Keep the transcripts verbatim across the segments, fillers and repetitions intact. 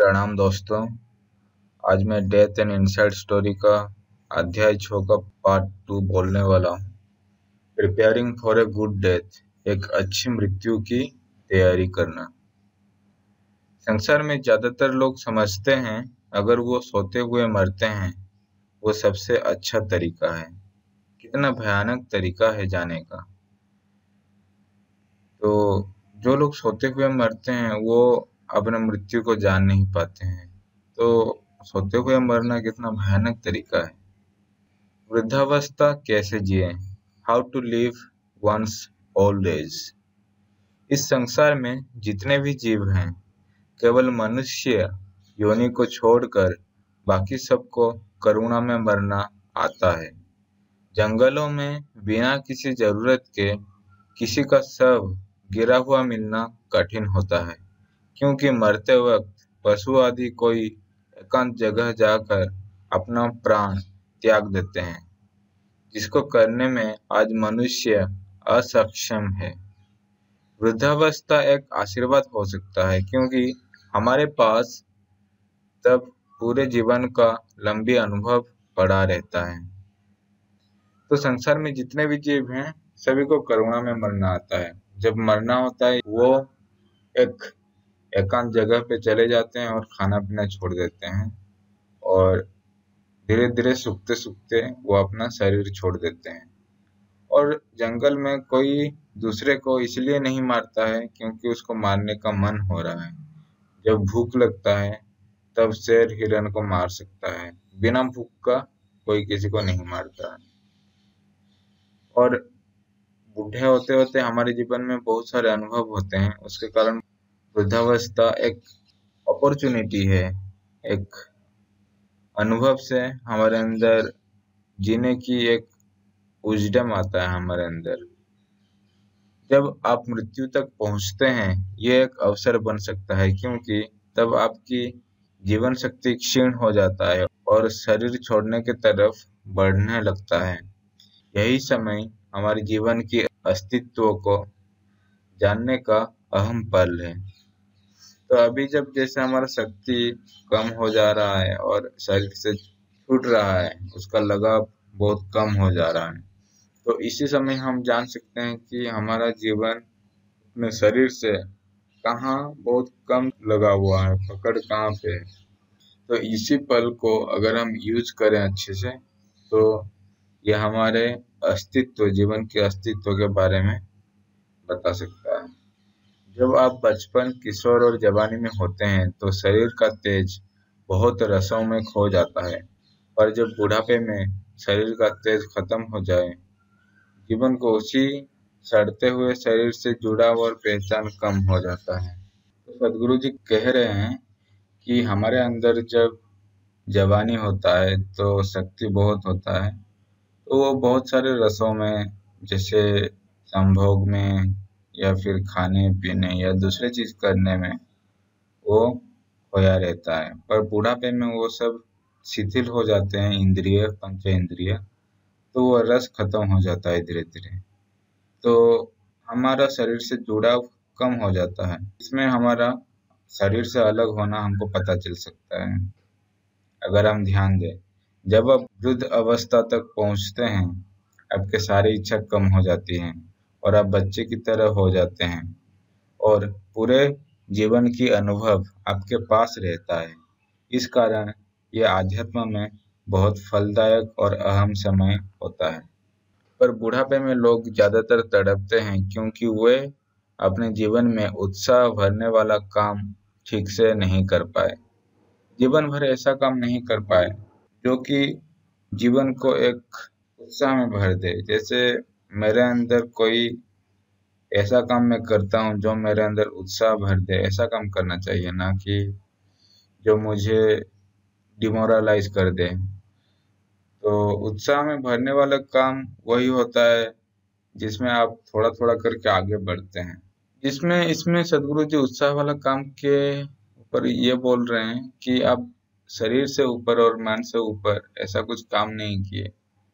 प्रणाम दोस्तों। आज मैं डेथ एंड इनसाइड स्टोरी का अध्याय छः का पार्ट टू बोलने वाला हूँ। Preparing for a good death, एक अच्छी मृत्यु की तैयारी करना। संसार में ज्यादातर लोग समझते हैं अगर वो सोते हुए मरते हैं वो सबसे अच्छा तरीका है। कितना भयानक तरीका है जाने का। तो जो लोग सोते हुए मरते हैं वो अपने मृत्यु को जान नहीं पाते हैं। तो सोते हुए मरना कितना भयानक तरीका है। वृद्धावस्था कैसे जिए, how to live once old age. इस संसार में जितने भी जीव हैं, केवल मनुष्य योनि को छोड़कर बाकी सबको करुणा में मरना आता है। जंगलों में बिना किसी जरूरत के किसी का शव गिरा हुआ मिलना कठिन होता है, क्योंकि मरते वक्त पशु आदि कोई एकांत जगह जाकर अपना प्राण त्याग देते हैं, जिसको करने में आज मनुष्य असक्षम है। वृद्धावस्था एक आशीर्वाद हो सकता है, क्योंकि हमारे पास तब पूरे जीवन का लंबी अनुभव पड़ा रहता है। तो संसार में जितने भी जीव हैं सभी को करुणा में मरना आता है। जब मरना होता है वो एक एकांत जगह पे चले जाते हैं और खाना पीना छोड़ देते हैं, और धीरे धीरे सूखते सूखते वो अपना शरीर छोड़ देते हैं। और जंगल में कोई दूसरे को इसलिए नहीं मारता है क्योंकि उसको मारने का मन हो रहा है। जब भूख लगता है तब शेर हिरन को मार सकता है, बिना भूख का कोई किसी को नहीं मारता है। और बूढ़े होते होते हमारे जीवन में बहुत सारे अनुभव होते हैं, उसके कारण वृद्धावस्था एक अपॉर्चुनिटी है। एक अनुभव से हमारे अंदर जीने की एक विजडम आता है हमारे अंदर। जब आप मृत्यु तक पहुंचते हैं ये एक अवसर बन सकता है, क्योंकि तब आपकी जीवन शक्ति क्षीण हो जाता है और शरीर छोड़ने की तरफ बढ़ने लगता है। यही समय हमारे जीवन की अस्तित्व को जानने का अहम पल है। तो अभी जब जैसे हमारा शक्ति कम हो जा रहा है और शरीर से छूट रहा है, उसका लगाव बहुत कम हो जा रहा है, तो इसी समय हम जान सकते हैं कि हमारा जीवन अपने शरीर से कहाँ बहुत कम लगा हुआ है, पकड़ कहाँ पे है। तो इसी पल को अगर हम यूज करें अच्छे से तो यह हमारे अस्तित्व, जीवन के अस्तित्व के बारे में बता सकता है। जब आप बचपन, किशोर और जवानी में होते हैं तो शरीर का तेज बहुत रसों में खो जाता है, पर जब बुढ़ापे में शरीर का तेज खत्म हो जाए, जीवन को उसी सड़ते हुए शरीर से जुड़ाव और पहचान कम हो जाता है। तो सदगुरु जी कह रहे हैं कि हमारे अंदर जब जवानी होता है तो शक्ति बहुत होता है, तो वो बहुत सारे रसों में, जैसे संभोग में या फिर खाने पीने या दूसरे चीज करने में वो खोया रहता है। पर बुढ़ापे में वो सब शिथिल हो जाते हैं, इंद्रिय, पंच इंद्रिय, तो वो रस खत्म हो जाता है धीरे धीरे। तो हमारा शरीर से जुड़ाव कम हो जाता है। इसमें हमारा शरीर से अलग होना हमको पता चल सकता है अगर हम ध्यान दें। जब आप वृद्ध अवस्था तक पहुंचते हैं, आपके सारी इच्छा कम हो जाती हैं और आप बच्चे की तरह हो जाते हैं, और पूरे जीवन की अनुभव आपके पास रहता है। इस कारण यह आध्यात्म में बहुत फलदायक और अहम समय होता है। पर बुढ़ापे में लोग ज्यादातर तड़पते हैं क्योंकि वे अपने जीवन में उत्साह भरने वाला काम ठीक से नहीं कर पाए, जीवन भर ऐसा काम नहीं कर पाए जो कि जीवन को एक उत्साह में भर दे। जैसे मेरे अंदर कोई ऐसा काम मैं करता हूँ जो मेरे अंदर उत्साह भर दे, ऐसा काम करना चाहिए, ना कि जो मुझे डिमोरलाइज कर दे। तो उत्साह में भरने वाला काम वही होता है जिसमें आप थोड़ा थोड़ा करके आगे बढ़ते हैं। इसमें इसमें सदगुरु जी उत्साह वाला काम के ऊपर ये बोल रहे हैं कि आप शरीर से ऊपर और मन से ऊपर ऐसा कुछ काम नहीं किए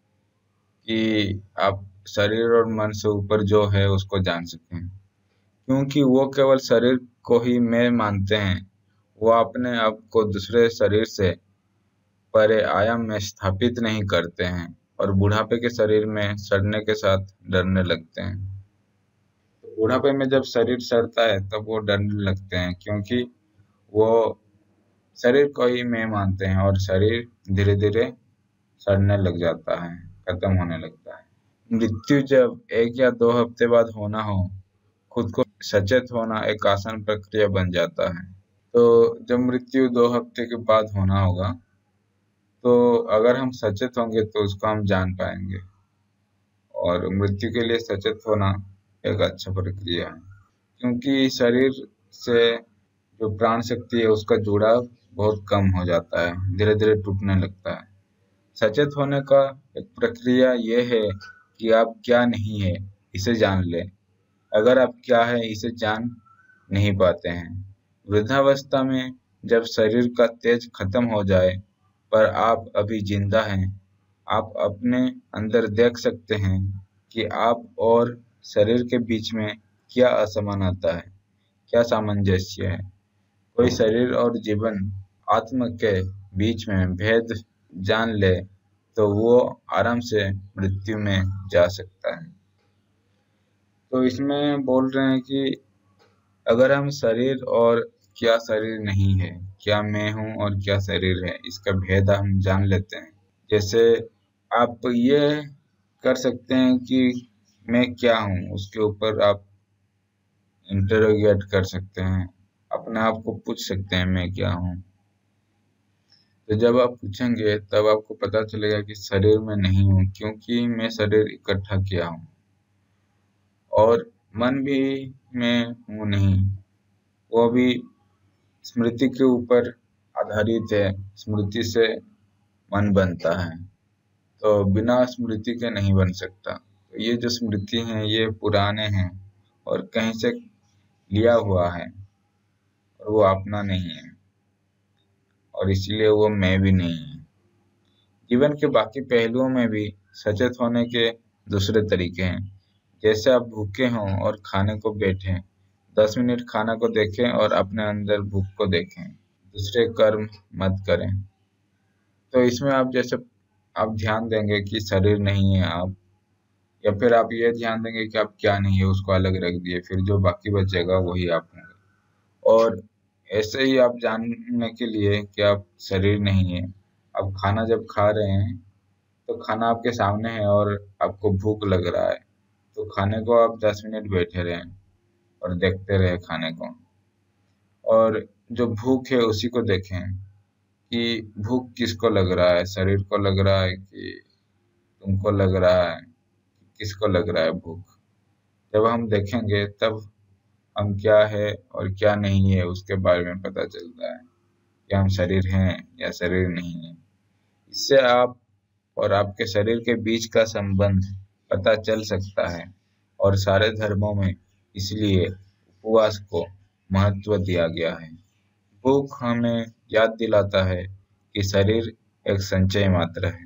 कि आप शरीर और मन से ऊपर जो है उसको जान सकें, क्योंकि वो केवल शरीर को ही मैं मानते हैं। वो अपने आप को दूसरे शरीर से परे आयाम में स्थापित नहीं करते हैं और बुढ़ापे के शरीर में सड़ने के साथ डरने लगते हैं। तो बुढ़ापे में जब शरीर सड़ता है तब वो डरने लगते हैं, क्योंकि वो शरीर को ही मैं मानते हैं और शरीर धीरे धीरे सड़ने लग जाता है, खत्म होने लगता है। मृत्यु जब एक या दो हफ्ते बाद होना हो, खुद को सचेत होना एक आसान प्रक्रिया बन जाता है। तो जब मृत्यु दो हफ्ते के बाद होना होगा, तो अगर हम सचेत होंगे तो उसको हम जान पाएंगे। और मृत्यु के लिए सचेत होना एक अच्छा प्रक्रिया है, क्योंकि शरीर से जो प्राण शक्ति है उसका जुड़ाव बहुत कम हो जाता है, धीरे धीरे टूटने लगता है। सचेत होने का एक प्रक्रिया ये है कि आप क्या नहीं है इसे जान लें। अगर आप क्या है इसे जान नहीं पाते हैं, वृद्धावस्था में जब शरीर का तेज खत्म हो जाए पर आप अभी जिंदा हैं, आप अपने अंदर देख सकते हैं कि आप और शरीर के बीच में क्या असमानता है, क्या सामंजस्य है। कोई शरीर और जीवन आत्मा के बीच में भेद जान ले तो वो आराम से मृत्यु में जा सकता है। तो इसमें बोल रहे हैं कि अगर हम शरीर और क्या शरीर नहीं है, क्या मैं हूँ और क्या शरीर है, इसका भेद हम जान लेते हैं। जैसे आप ये कर सकते हैं कि मैं क्या हूँ, उसके ऊपर आप इंटरोगेट कर सकते हैं, अपने आप को पूछ सकते हैं मैं क्या हूँ। तो जब आप पूछेंगे तब आपको पता चलेगा कि शरीर में नहीं हूँ, क्योंकि मैं शरीर इकट्ठा किया हूँ। और मन भी मैं हूँ नहीं, वो भी स्मृति के ऊपर आधारित है। स्मृति से मन बनता है, तो बिना स्मृति के नहीं बन सकता। तो ये जो स्मृति हैं ये पुराने हैं और कहीं से लिया हुआ है और वो अपना नहीं है, और इसलिए वो मैं भी नहीं है। जीवन के बाकी पहलुओं में भी सचेत होने के दूसरे तरीके हैं। जैसे आप भूखे हों और खाने को बैठें, दस मिनट खाना को देखें और अपने अंदर भूख को देखें, दूसरे कर्म मत करें। तो इसमें आप जैसे आप ध्यान देंगे कि शरीर नहीं है आप, या फिर आप ये ध्यान देंगे कि आप क्या नहीं है उसको अलग रख दिए, फिर जो बाकी बचेगा वही आप होंगे। और ऐसे ही आप जानने के लिए कि आप शरीर नहीं है, आप खाना जब खा रहे हैं तो खाना आपके सामने है और आपको भूख लग रहा है, तो खाने को आप दस मिनट बैठे रहें और देखते रहे खाने को, और जो भूख है उसी को देखें कि भूख किसको लग रहा है, शरीर को लग रहा है कि तुमको लग रहा है, किसको लग रहा है भूख। जब हम देखेंगे तब हम क्या है और क्या नहीं है उसके बारे में पता चलता है कि हम शरीर हैं या शरीर नहीं है। इससे आप और आपके शरीर के बीच का संबंध पता चल सकता है। और सारे धर्मों में इसलिए उपवास को महत्व दिया गया है। भूख हमें याद दिलाता है कि शरीर एक संचय मात्र है।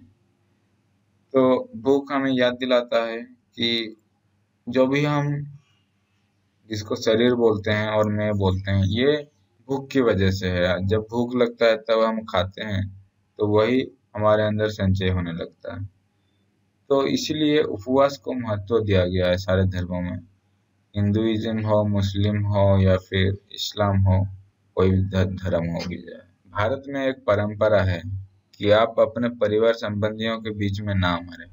तो भूख हमें याद दिलाता है कि जो भी हम जिसको शरीर बोलते हैं और मैं बोलते हैं, ये भूख की वजह से है। जब भूख लगता है तब हम खाते हैं, तो वही हमारे अंदर संचय होने लगता है। तो इसीलिए उपवास को महत्व दिया गया है सारे धर्मों में, हिंदुइज्म हो, मुस्लिम हो या फिर इस्लाम हो, कोई भी धर्म हो भी जाए। भारत में एक परंपरा है कि आप अपने परिवार संबंधियों के बीच में ना मरें।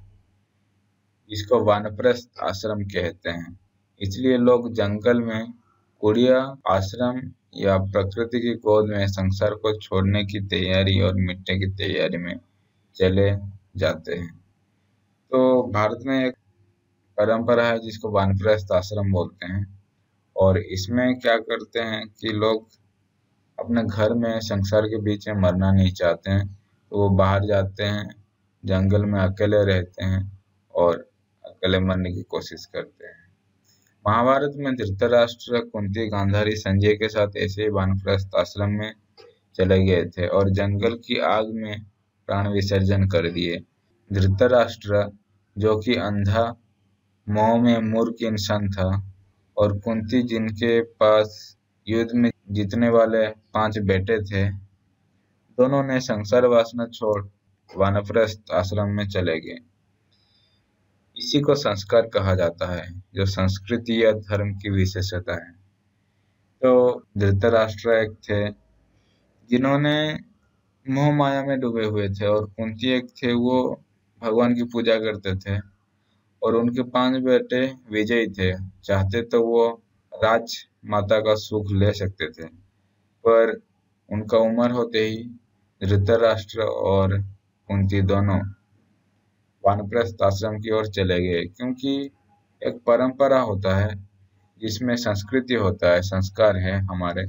इसको वानप्रस्थ आश्रम कहते हैं। इसलिए लोग जंगल में, कुड़िया आश्रम या प्रकृति की गोद में संसार को छोड़ने की तैयारी और मिटने की तैयारी में चले जाते हैं। तो भारत में एक परंपरा है जिसको वानप्रस्थ आश्रम बोलते हैं, और इसमें क्या करते हैं कि लोग अपने घर में संसार के बीच में मरना नहीं चाहते हैं, तो वो बाहर जाते हैं, जंगल में अकेले रहते हैं और अकेले मरने की कोशिश करते हैं। महाभारत में धृतराष्ट्र, कुंती, गांधारी संजय के साथ ऐसे ही वानप्रस्थ आश्रम में चले गए थे और जंगल की आग में प्राण विसर्जन कर दिए। धृतराष्ट्र, जो कि अंधा, मोह में मूर्ख इंसान था, और कुंती, जिनके पास युद्ध में जीतने वाले पांच बेटे थे, दोनों ने संसार वासना छोड़ वानप्रस्थ आश्रम में चले गए। इसी को संस्कार कहा जाता है, जो संस्कृति या धर्म की विशेषता है। तो धृतराष्ट्र एक थे जिन्होंने मोह माया में डूबे हुए थे, और कुंती एक थे, वो भगवान की पूजा करते थे, और उनके पांच बेटे विजयी थे। चाहते तो वो राज माता का सुख ले सकते थे, पर उनका उम्र होते ही धृतराष्ट्र और कुंती दोनों वानप्रस्थ आश्रम की ओर चले गए, क्योंकि एक परंपरा होता है जिसमें संस्कृति होता है, संस्कार है हमारे,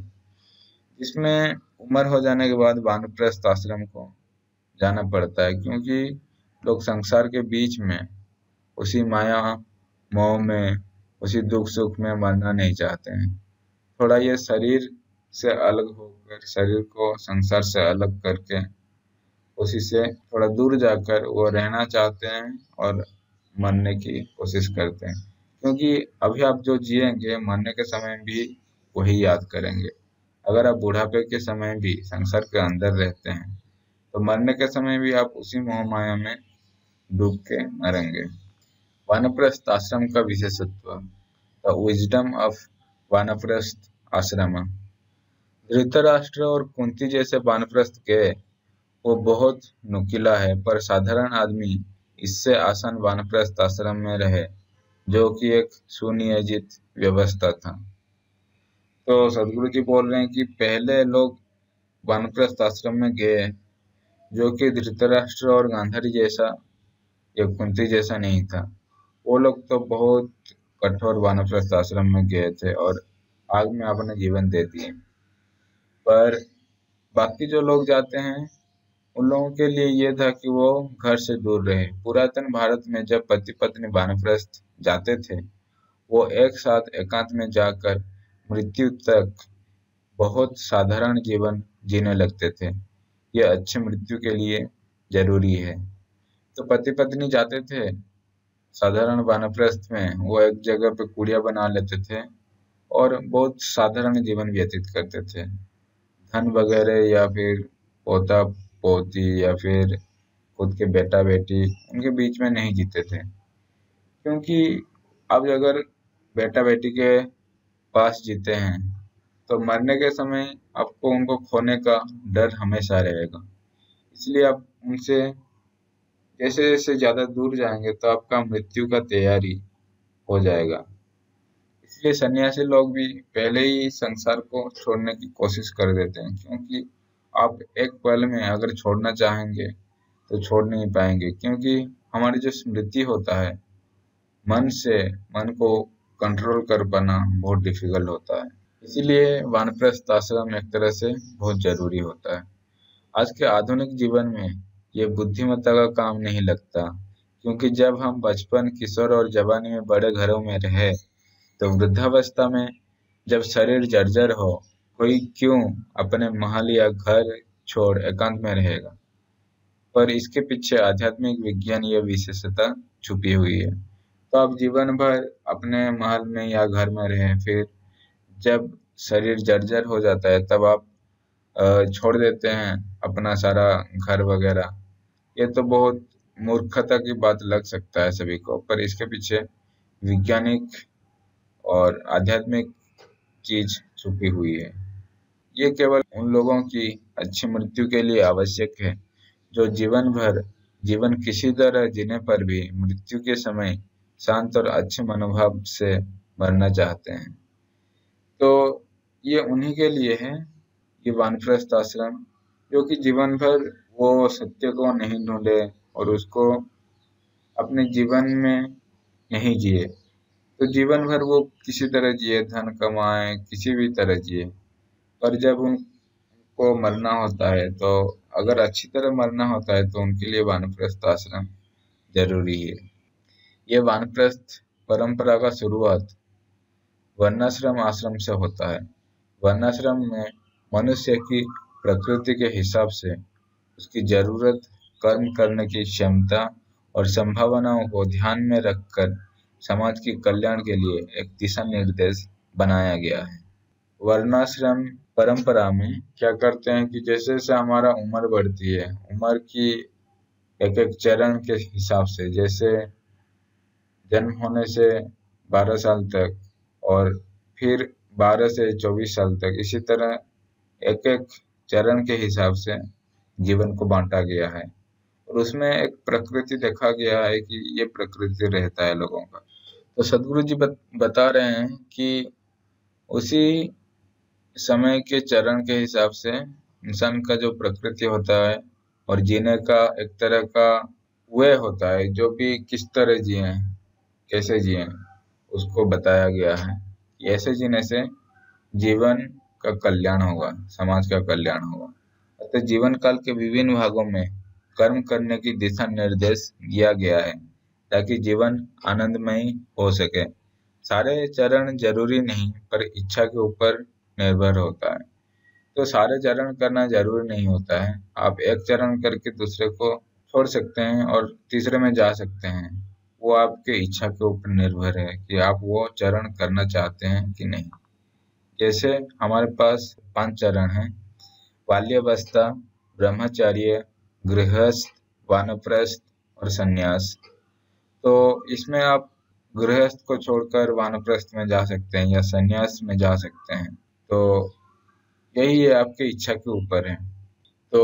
जिसमें उम्र हो जाने के बाद वानप्रस्थ आश्रम को जाना पड़ता है, क्योंकि लोग संसार के बीच में उसी माया मोह में, उसी दुख सुख में मरना नहीं चाहते हैं। थोड़ा ये शरीर से अलग होकर, शरीर को संसार से अलग करके, उसी से थोड़ा दूर जाकर वो रहना चाहते हैं और मरने की कोशिश करते हैं, क्योंकि अभी आप जो जिएंगे मरने के समय भी वही याद करेंगे। अगर आप बुढ़ापे के समय भी संसार के अंदर रहते हैं तो मरने के समय भी आप उसी मोह माया में डूब के मरेंगे। वानप्रस्थ आश्रम का विशेषत्व, द विजडम ऑफ वानप्रस्थ आश्रम। धृतराष्ट्र और कुंती जैसे वानप्रस्थ गए वो बहुत नुकीला है, पर साधारण आदमी इससे आसान वानप्रस्थ आश्रम में रहे, जो कि एक सुनियोजित व्यवस्था था। तो सदगुरु जी बोल रहे हैं कि पहले लोग वानप्रस्थ आश्रम में गए, जो कि धृतराष्ट्र और गांधारी जैसा या कुंती जैसा नहीं था। वो लोग तो बहुत कठोर वानप्रस्थ आश्रम में गए थे और आग में अपने जीवन दे दिए, पर बाकी जो लोग जाते हैं उन लोगों के लिए ये था कि वो घर से दूर रहे। पुरातन भारत में जब पति पत्नी वानप्रस्थ जाते थे, वो एक साथ एकांत में जाकर मृत्यु तक बहुत साधारण जीवन जीने लगते थे। यह अच्छी मृत्यु के लिए जरूरी है। तो पति पत्नी जाते थे साधारण वानप्रस्थ में, वो एक जगह पे कुड़िया बना लेते थे और बहुत साधारण जीवन व्यतीत करते थे। धन वगैरह या फिर पोता पोती या फिर खुद के बेटा बेटी उनके बीच में नहीं जीते थे, क्योंकि अब अगर बेटा बेटी के पास जीते हैं तो मरने के समय आपको उनको खोने का डर हमेशा रहेगा। इसलिए आप उनसे जैसे जैसे ज्यादा दूर जाएंगे तो आपका मृत्यु का तैयारी हो जाएगा। इसलिए सन्यासी लोग भी पहले ही संसार को छोड़ने की कोशिश कर देते हैं, क्योंकि आप एक पल में अगर छोड़ना चाहेंगे तो छोड़ नहीं पाएंगे, क्योंकि हमारी जो स्मृति होता है मन से, मन को कंट्रोल कर पाना बहुत डिफिकल्ट होता है। इसीलिए वानप्रस्थ आश्रम एक तरह से बहुत जरूरी होता है। आज के आधुनिक जीवन में ये बुद्धिमत्ता का काम नहीं लगता, क्योंकि जब हम बचपन, किशोर और जवानी में बड़े घरों में रहे, तो वृद्धावस्था में जब शरीर जर्जर हो, कोई क्यों अपने महल या घर छोड़ एकांत में रहेगा। पर इसके पीछे आध्यात्मिक विज्ञान या विशेषता छुपी हुई है। तो आप जीवन भर अपने महल में या घर में रहें, फिर जब शरीर जर्जर हो जाता है तब आप छोड़ देते हैं अपना सारा घर वगैरह। ये तो बहुत मूर्खता की बात लग सकता है सभी को, पर इसके पीछे वैज्ञानिक और आध्यात्मिक चीज छुपी हुई है। ये केवल उन लोगों की अच्छी मृत्यु के लिए आवश्यक है जो जीवन भर जीवन किसी तरह जीने पर भी मृत्यु के समय शांत और अच्छे मनोभाव से मरना चाहते हैं। तो ये उन्हीं के लिए है ये वानप्रस्थ आश्रम, जो कि जीवन भर वो सत्य को नहीं ढूंढे और उसको अपने जीवन में नहीं जिए। तो जीवन भर वो किसी तरह जिए, धन कमाए, किसी भी तरह जिए, पर जब उनको मरना होता है, तो अगर अच्छी तरह मरना होता है तो उनके लिए वानप्रस्थ आश्रम जरूरी है। ये वानप्रस्थ परंपरा का शुरुआत वर्णाश्रम आश्रम से होता है। वर्णाश्रम में मनुष्य की प्रकृति के हिसाब से उसकी जरूरत, कर्म करने की क्षमता और संभावनाओं को ध्यान में रखकर समाज के कल्याण के लिए एक दिशा निर्देश बनाया गया है। वर्णाश्रम परंपरा में क्या करते हैं कि जैसे जैसे हमारा उम्र बढ़ती है, उम्र की एक एक चरण के हिसाब से, जैसे जन्म होने से बारह साल तक और फिर बारह से चौबीस साल तक, इसी तरह एक एक चरण के हिसाब से जीवन को बांटा गया है। और उसमें एक प्रकृति देखा गया है कि ये प्रकृति रहता है लोगों का। तो सदगुरु जी बत, बता रहे हैं कि उसी समय के चरण के हिसाब से इंसान का जो प्रकृति होता है और जीने का एक तरह का वे होता है, जो भी किस तरह जिए, कैसे जिए, उसको बताया गया है। ऐसे जीने से जीवन का कल्याण होगा, समाज का कल्याण होगा। अतः जीवन काल के विभिन्न भागों में कर्म करने की दिशा निर्देश दिया गया है ताकि जीवन आनंदमय हो सके। सारे चरण जरूरी नहीं, पर इच्छा के ऊपर निर्भर होता है। तो सारे चरण करना जरूरी नहीं होता है। आप एक चरण करके दूसरे को छोड़ सकते हैं और तीसरे में जा सकते हैं। वो आपके इच्छा के ऊपर निर्भर है कि आप वो चरण करना चाहते हैं कि नहीं। जैसे हमारे पास पांच चरण हैं: बाल्यावस्था, ब्रह्मचर्य, गृहस्थ, वानप्रस्थ और संन्यास। तो इसमें आप गृहस्थ को छोड़कर वानप्रस्थ में जा सकते हैं या संन्यास में जा सकते हैं। तो यही है, आपके इच्छा के ऊपर है। तो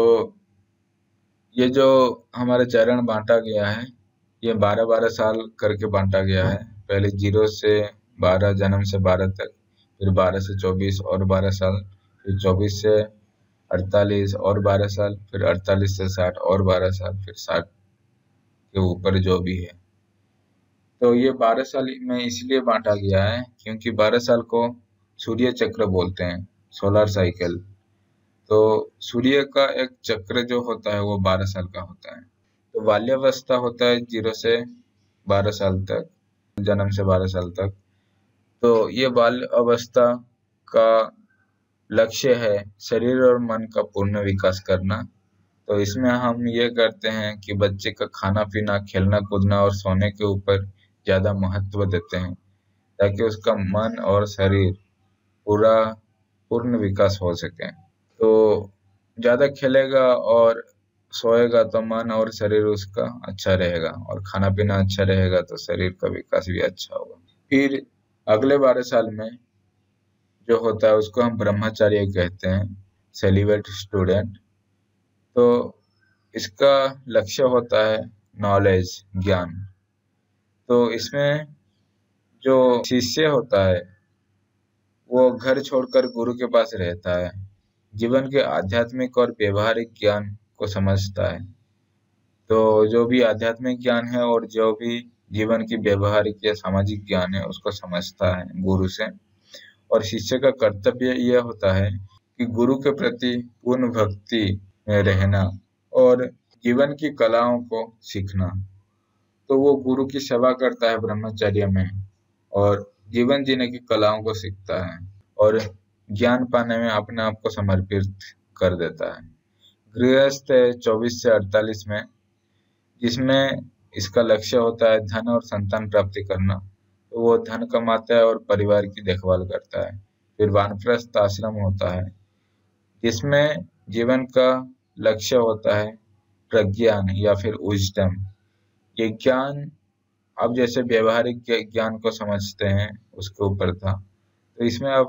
ये जो हमारा चरण बांटा गया है, ये बारह बारह साल करके बांटा गया है। पहले जीरो से बारह, जन्म से बारह तक, फिर बारह से चौबीस और बारह साल, फिर चौबीस से अड़तालीस और बारह साल, फिर अड़तालीस से साठ और बारह साल, फिर साठ के ऊपर जो भी है। तो ये बारह साल में इसलिए बांटा गया है क्योंकि बारह साल को सूर्य चक्र बोलते हैं, सोलर साइकिल। तो सूर्य का एक चक्र जो होता है वो बारह साल का होता है। तो बाल्यावस्था होता है जीरो से बारह साल तक, जन्म से बारह साल तक। तो ये बाल अवस्था का लक्ष्य है शरीर और मन का पूर्ण विकास करना। तो इसमें हम ये करते हैं कि बच्चे का खाना पीना, खेलना कूदना और सोने के ऊपर ज्यादा महत्व देते हैं ताकि उसका मन और शरीर पूरा पूर्ण विकास हो सके। तो ज्यादा खेलेगा और सोएगा तो मन और शरीर उसका अच्छा रहेगा, और खाना पीना अच्छा रहेगा तो शरीर का विकास भी अच्छा होगा। फिर अगले बारह साल में जो होता है उसको हम ब्रह्मचार्य कहते हैं, सेलिब्रेट स्टूडेंट। तो इसका लक्ष्य होता है नॉलेज, ज्ञान। तो इसमें जो शिष्य होता है वो घर छोड़कर गुरु के पास रहता है, जीवन के आध्यात्मिक और व्यवहारिक ज्ञान को समझता है। तो जो भी आध्यात्मिक ज्ञान है और जो भी जीवन की व्यवहारिक या सामाजिक ज्ञान है उसको समझता है गुरु से। और शिष्य का कर्तव्य यह होता है कि गुरु के प्रति पूर्ण भक्ति में रहना और जीवन की कलाओं को सीखना। तो वो गुरु की सेवा करता है ब्रह्मचर्य में और जीवन जीने की कलाओं को सीखता है और ज्ञान पाने में अपने आप को समर्पित कर देता है। गृहस्थ है चौबीस से अड़तालीस में, जिसमें इसका लक्ष्य होता है धन और संतान प्राप्ति करना। तो वो धन कमाता है और परिवार की देखभाल करता है। फिर वानप्रस्थ आश्रम होता है जिसमें जीवन का लक्ष्य होता है प्रज्ञान या फिर विजडम। ये ज्ञान आप जैसे व्यवहारिक ज्ञान को समझते हैं उसके ऊपर था। तो इसमें आप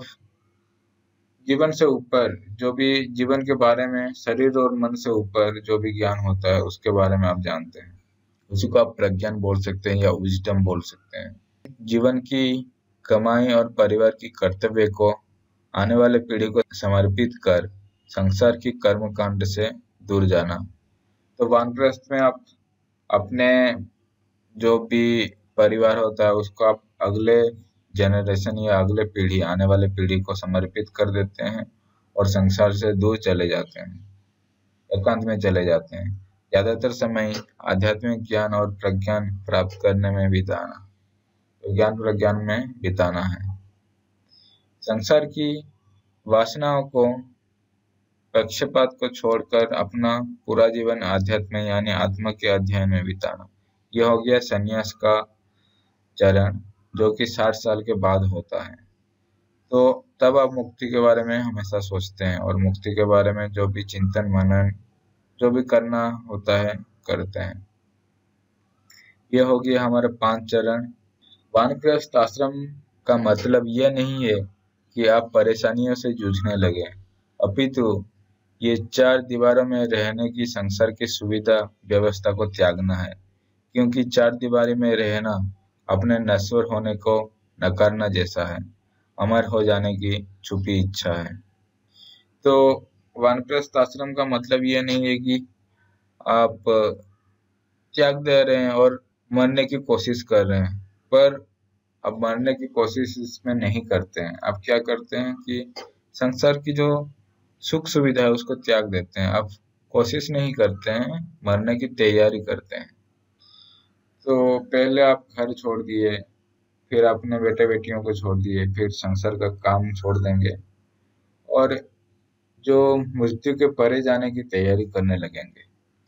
जीवन से ऊपर जो भी जीवन के बारे में, शरीर और मन से ऊपर जो भी ज्ञान होता है उसके बारे में आप जानते हैं, उसी को आप प्रज्ञान बोल सकते हैं या विजडम बोल सकते हैं। जीवन की कमाई और परिवार की कर्तव्य को आने वाले पीढ़ी को समर्पित कर संसार की कर्म कांड से दूर जाना। तो वानप्रस्थ में आप अपने जो भी परिवार होता है उसको आप अगले जनरेशन या अगले पीढ़ी, आने वाले पीढ़ी को समर्पित कर देते हैं और संसार से दूर चले जाते हैं, एकांत में चले जाते हैं। ज्यादातर समय आध्यात्मिक ज्ञान और प्रज्ञान प्राप्त करने में बिताना, तो ज्ञान प्रज्ञान में बिताना है। संसार की वासनाओं को, पक्षपात को छोड़कर अपना पूरा जीवन आध्यात्म यानी आत्मा के अध्ययन में बिताना। यह हो गया संन्यास का चरण जो कि साठ साल के बाद होता है। तो तब आप मुक्ति के बारे में हमेशा सोचते हैं और मुक्ति के बारे में जो भी चिंतन मनन जो भी करना होता है करते हैं। ये हो गया हमारे पांच चरण। वानप्रस्थ आश्रम का मतलब यह नहीं है कि आप परेशानियों से जूझने लगे, अपितु ये चार दीवारों में रहने की संसार की सुविधा व्यवस्था को त्यागना है, क्योंकि चार दीवारी में रहना अपने नश्वर होने को नकारना जैसा है, अमर हो जाने की छुपी इच्छा है। तो वानप्रस्थ आश्रम का मतलब ये नहीं है कि आप त्याग दे रहे हैं और मरने की कोशिश कर रहे हैं, पर अब मरने की कोशिश इसमें नहीं करते हैं। आप क्या करते हैं कि संसार की जो सुख सुविधा है उसको त्याग देते हैं। आप कोशिश नहीं करते हैं, मरने की तैयारी करते हैं। तो पहले आप घर छोड़ दिए, फिर अपने बेटे बेटियों को छोड़ दिए, फिर संसार का काम छोड़ देंगे और जो मृत्यु के परे जाने की तैयारी करने लगेंगे।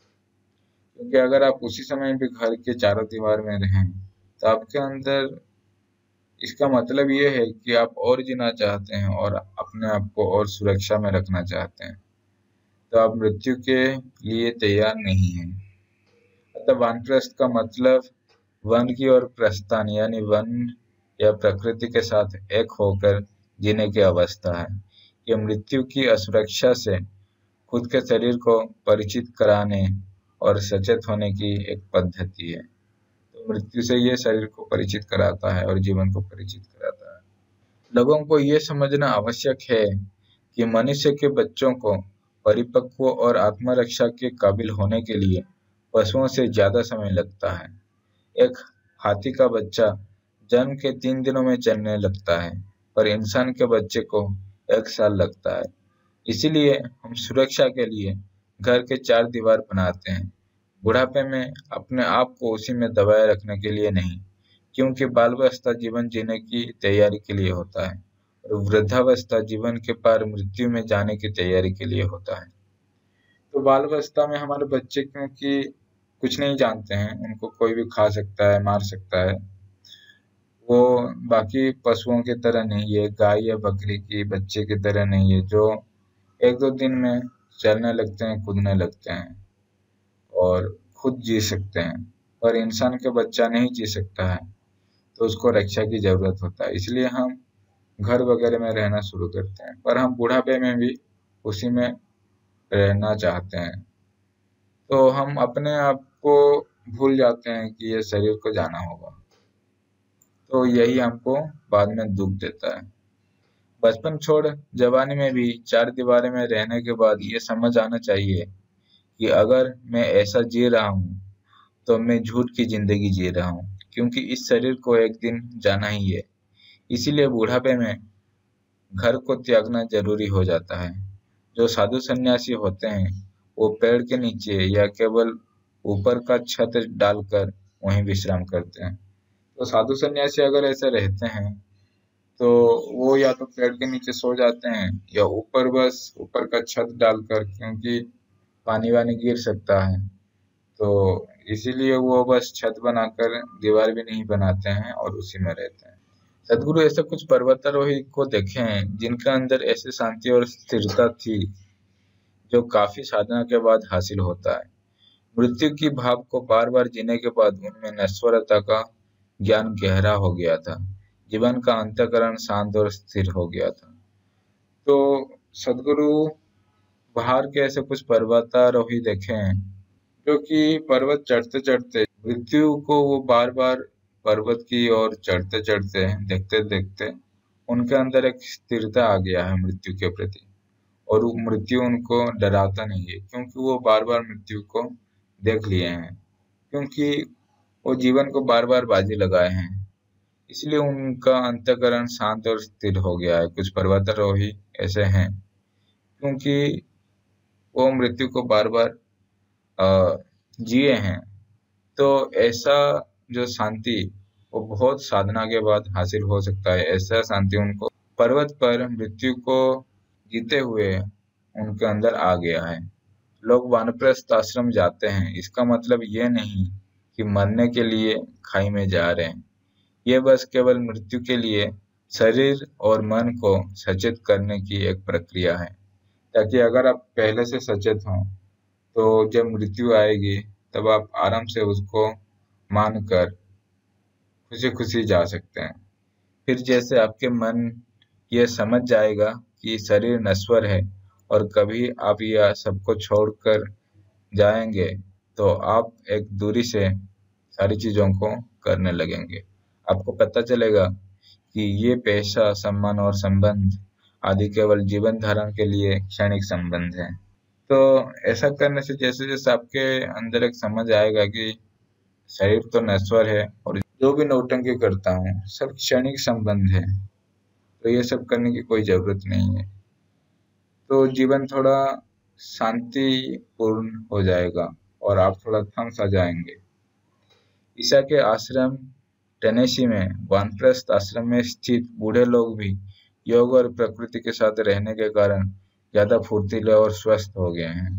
क्योंकि अगर आप उसी समय भी घर के चारों दीवार में रहें तो आपके अंदर इसका मतलब ये है कि आप और जीना चाहते हैं और अपने आप को और सुरक्षा में रखना चाहते हैं, तो आप मृत्यु के लिए तैयार नहीं हैं। अतः वानप्रस्थ का मतलब वन की ओर प्रस्थान यानी वन या प्रकृति के साथ एक होकर जीने की अवस्था है। यह मृत्यु की असुरक्षा से खुद के शरीर को परिचित कराने और सचेत होने की एक पद्धति है। तो मृत्यु से ये शरीर को परिचित कराता है और जीवन को परिचित कराता है। लोगों को ये समझना आवश्यक है कि मनुष्य के बच्चों को परिपक्व और आत्मरक्षा के काबिल होने के लिए पशुओं से ज्यादा समय लगता है। एक हाथी का बच्चा जन्म के तीन दिनों में चलने लगता है, पर इंसान के बच्चे को एक साल लगता है। इसीलिए हम सुरक्षा के लिए घर के चार दीवार बनाते हैं, बुढ़ापे में अपने आप को उसी में दबाए रखने के लिए नहीं, क्योंकि बाल्यावस्था जीवन जीने की तैयारी के लिए होता है और वृद्धावस्था जीवन के पार मृत्यु में जाने की तैयारी के लिए होता है। तो बाल्यावस्था में हमारे बच्चे क्योंकि कुछ नहीं जानते हैं, उनको कोई भी खा सकता है, मार सकता है, वो बाकी पशुओं की तरह नहीं है, गाय या बकरी की बच्चे की तरह नहीं है जो एक दो दिन में चलने लगते हैं, कूदने लगते हैं और खुद जी सकते हैं। पर इंसान के बच्चा नहीं जी सकता है, तो उसको रक्षा की जरूरत होता है। इसलिए हम घर वगैरह में रहना शुरू करते हैं, पर हम बुढ़ापे में भी उसी में रहना चाहते हैं। तो हम अपने आप को भूल जाते हैं कि ये शरीर को जाना होगा, तो यही हमको बाद में दुख देता है। बचपन छोड़ जवानी में भी चार दीवारी में रहने के बाद ये समझ आना चाहिए कि अगर मैं ऐसा जी रहा हूँ तो मैं झूठ की जिंदगी जी रहा हूँ, क्योंकि इस शरीर को एक दिन जाना ही है। इसीलिए बुढ़ापे में घर को त्यागना जरूरी हो जाता है। जो साधु सन्यासी होते हैं वो पेड़ के नीचे या केवल ऊपर का छत डालकर वहीं विश्राम करते हैं। तो साधु सन्यासी अगर ऐसे रहते हैं तो वो या तो पेड़ के नीचे सो जाते हैं या ऊपर बस ऊपर का छत डालकर, क्योंकि पानी वानी गिर सकता है, तो इसीलिए वो बस छत बनाकर दीवार भी नहीं बनाते हैं और उसी में रहते हैं। सदगुरु ऐसे कुछ पर्वतारोही को देखे हैं जिनके अंदर ऐसी शांति और स्थिरता थी जो काफी साधना के बाद हासिल होता है। मृत्यु की भाव को बार बार जीने के बाद उनमें नश्वरता का ज्ञान गहरा हो गया था, जीवन का अंतःकरण शांत और स्थिर हो गया था। तो सदगुरु बाहर के ऐसे कुछ पर्वतारोही देखे हैं जो कि पर्वत चढ़ते चढ़ते मृत्यु को वो बार बार पर्वत की ओर चढ़ते चढ़ते देखते देखते उनके अंदर एक स्थिरता आ गया है मृत्यु के प्रति, और वो मृत्यु उनको डराता नहीं है, क्योंकि वो बार बार मृत्यु को देख लिए हैं, क्योंकि वो जीवन को बार बार बाजी लगाए हैं। इसलिए उनका अंतःकरण शांत और स्थिर हो गया है। कुछ पर्वतारोही ऐसे हैं क्योंकि वो मृत्यु को बार बार जिए हैं। तो ऐसा जो शांति वो बहुत साधना के बाद हासिल हो सकता है। ऐसा शांति उनको पर्वत पर मृत्यु को जीते हुए उनके अंदर आ गया है। लोग वानप्रस्थ आश्रम जाते हैं, इसका मतलब ये नहीं कि मरने के लिए खाई में जा रहे हैं। ये बस केवल मृत्यु के लिए शरीर और मन को सचेत करने की एक प्रक्रिया है, ताकि अगर आप पहले से सचेत हों तो जब मृत्यु आएगी तब आप आराम से उसको मानकर खुशी खुशी जा सकते हैं। फिर जैसे आपके मन ये समझ जाएगा कि शरीर नश्वर है और कभी आप यह सबको छोड़कर जाएंगे, तो आप एक दूरी से सारी चीजों को करने लगेंगे। आपको पता चलेगा कि ये पैसा, सम्मान और संबंध आदि केवल जीवन धारण के लिए क्षणिक संबंध है। तो ऐसा करने से जैसे जैसे आपके अंदर एक समझ आएगा कि शरीर तो नश्वर है और जो भी नौटंकी करता हूँ सब क्षणिक संबंध है, तो ये सब करने की कोई जरूरत नहीं है, तो जीवन थोड़ा शांतिपूर्ण हो जाएगा और आप थोड़ा थम सा जाएंगे। ईसा के आश्रम टेनेसी में वानप्रस्थ आश्रम में स्थित बूढ़े लोग भी योग और प्रकृति के साथ रहने के कारण ज्यादा फुर्तीले और स्वस्थ हो गए हैं।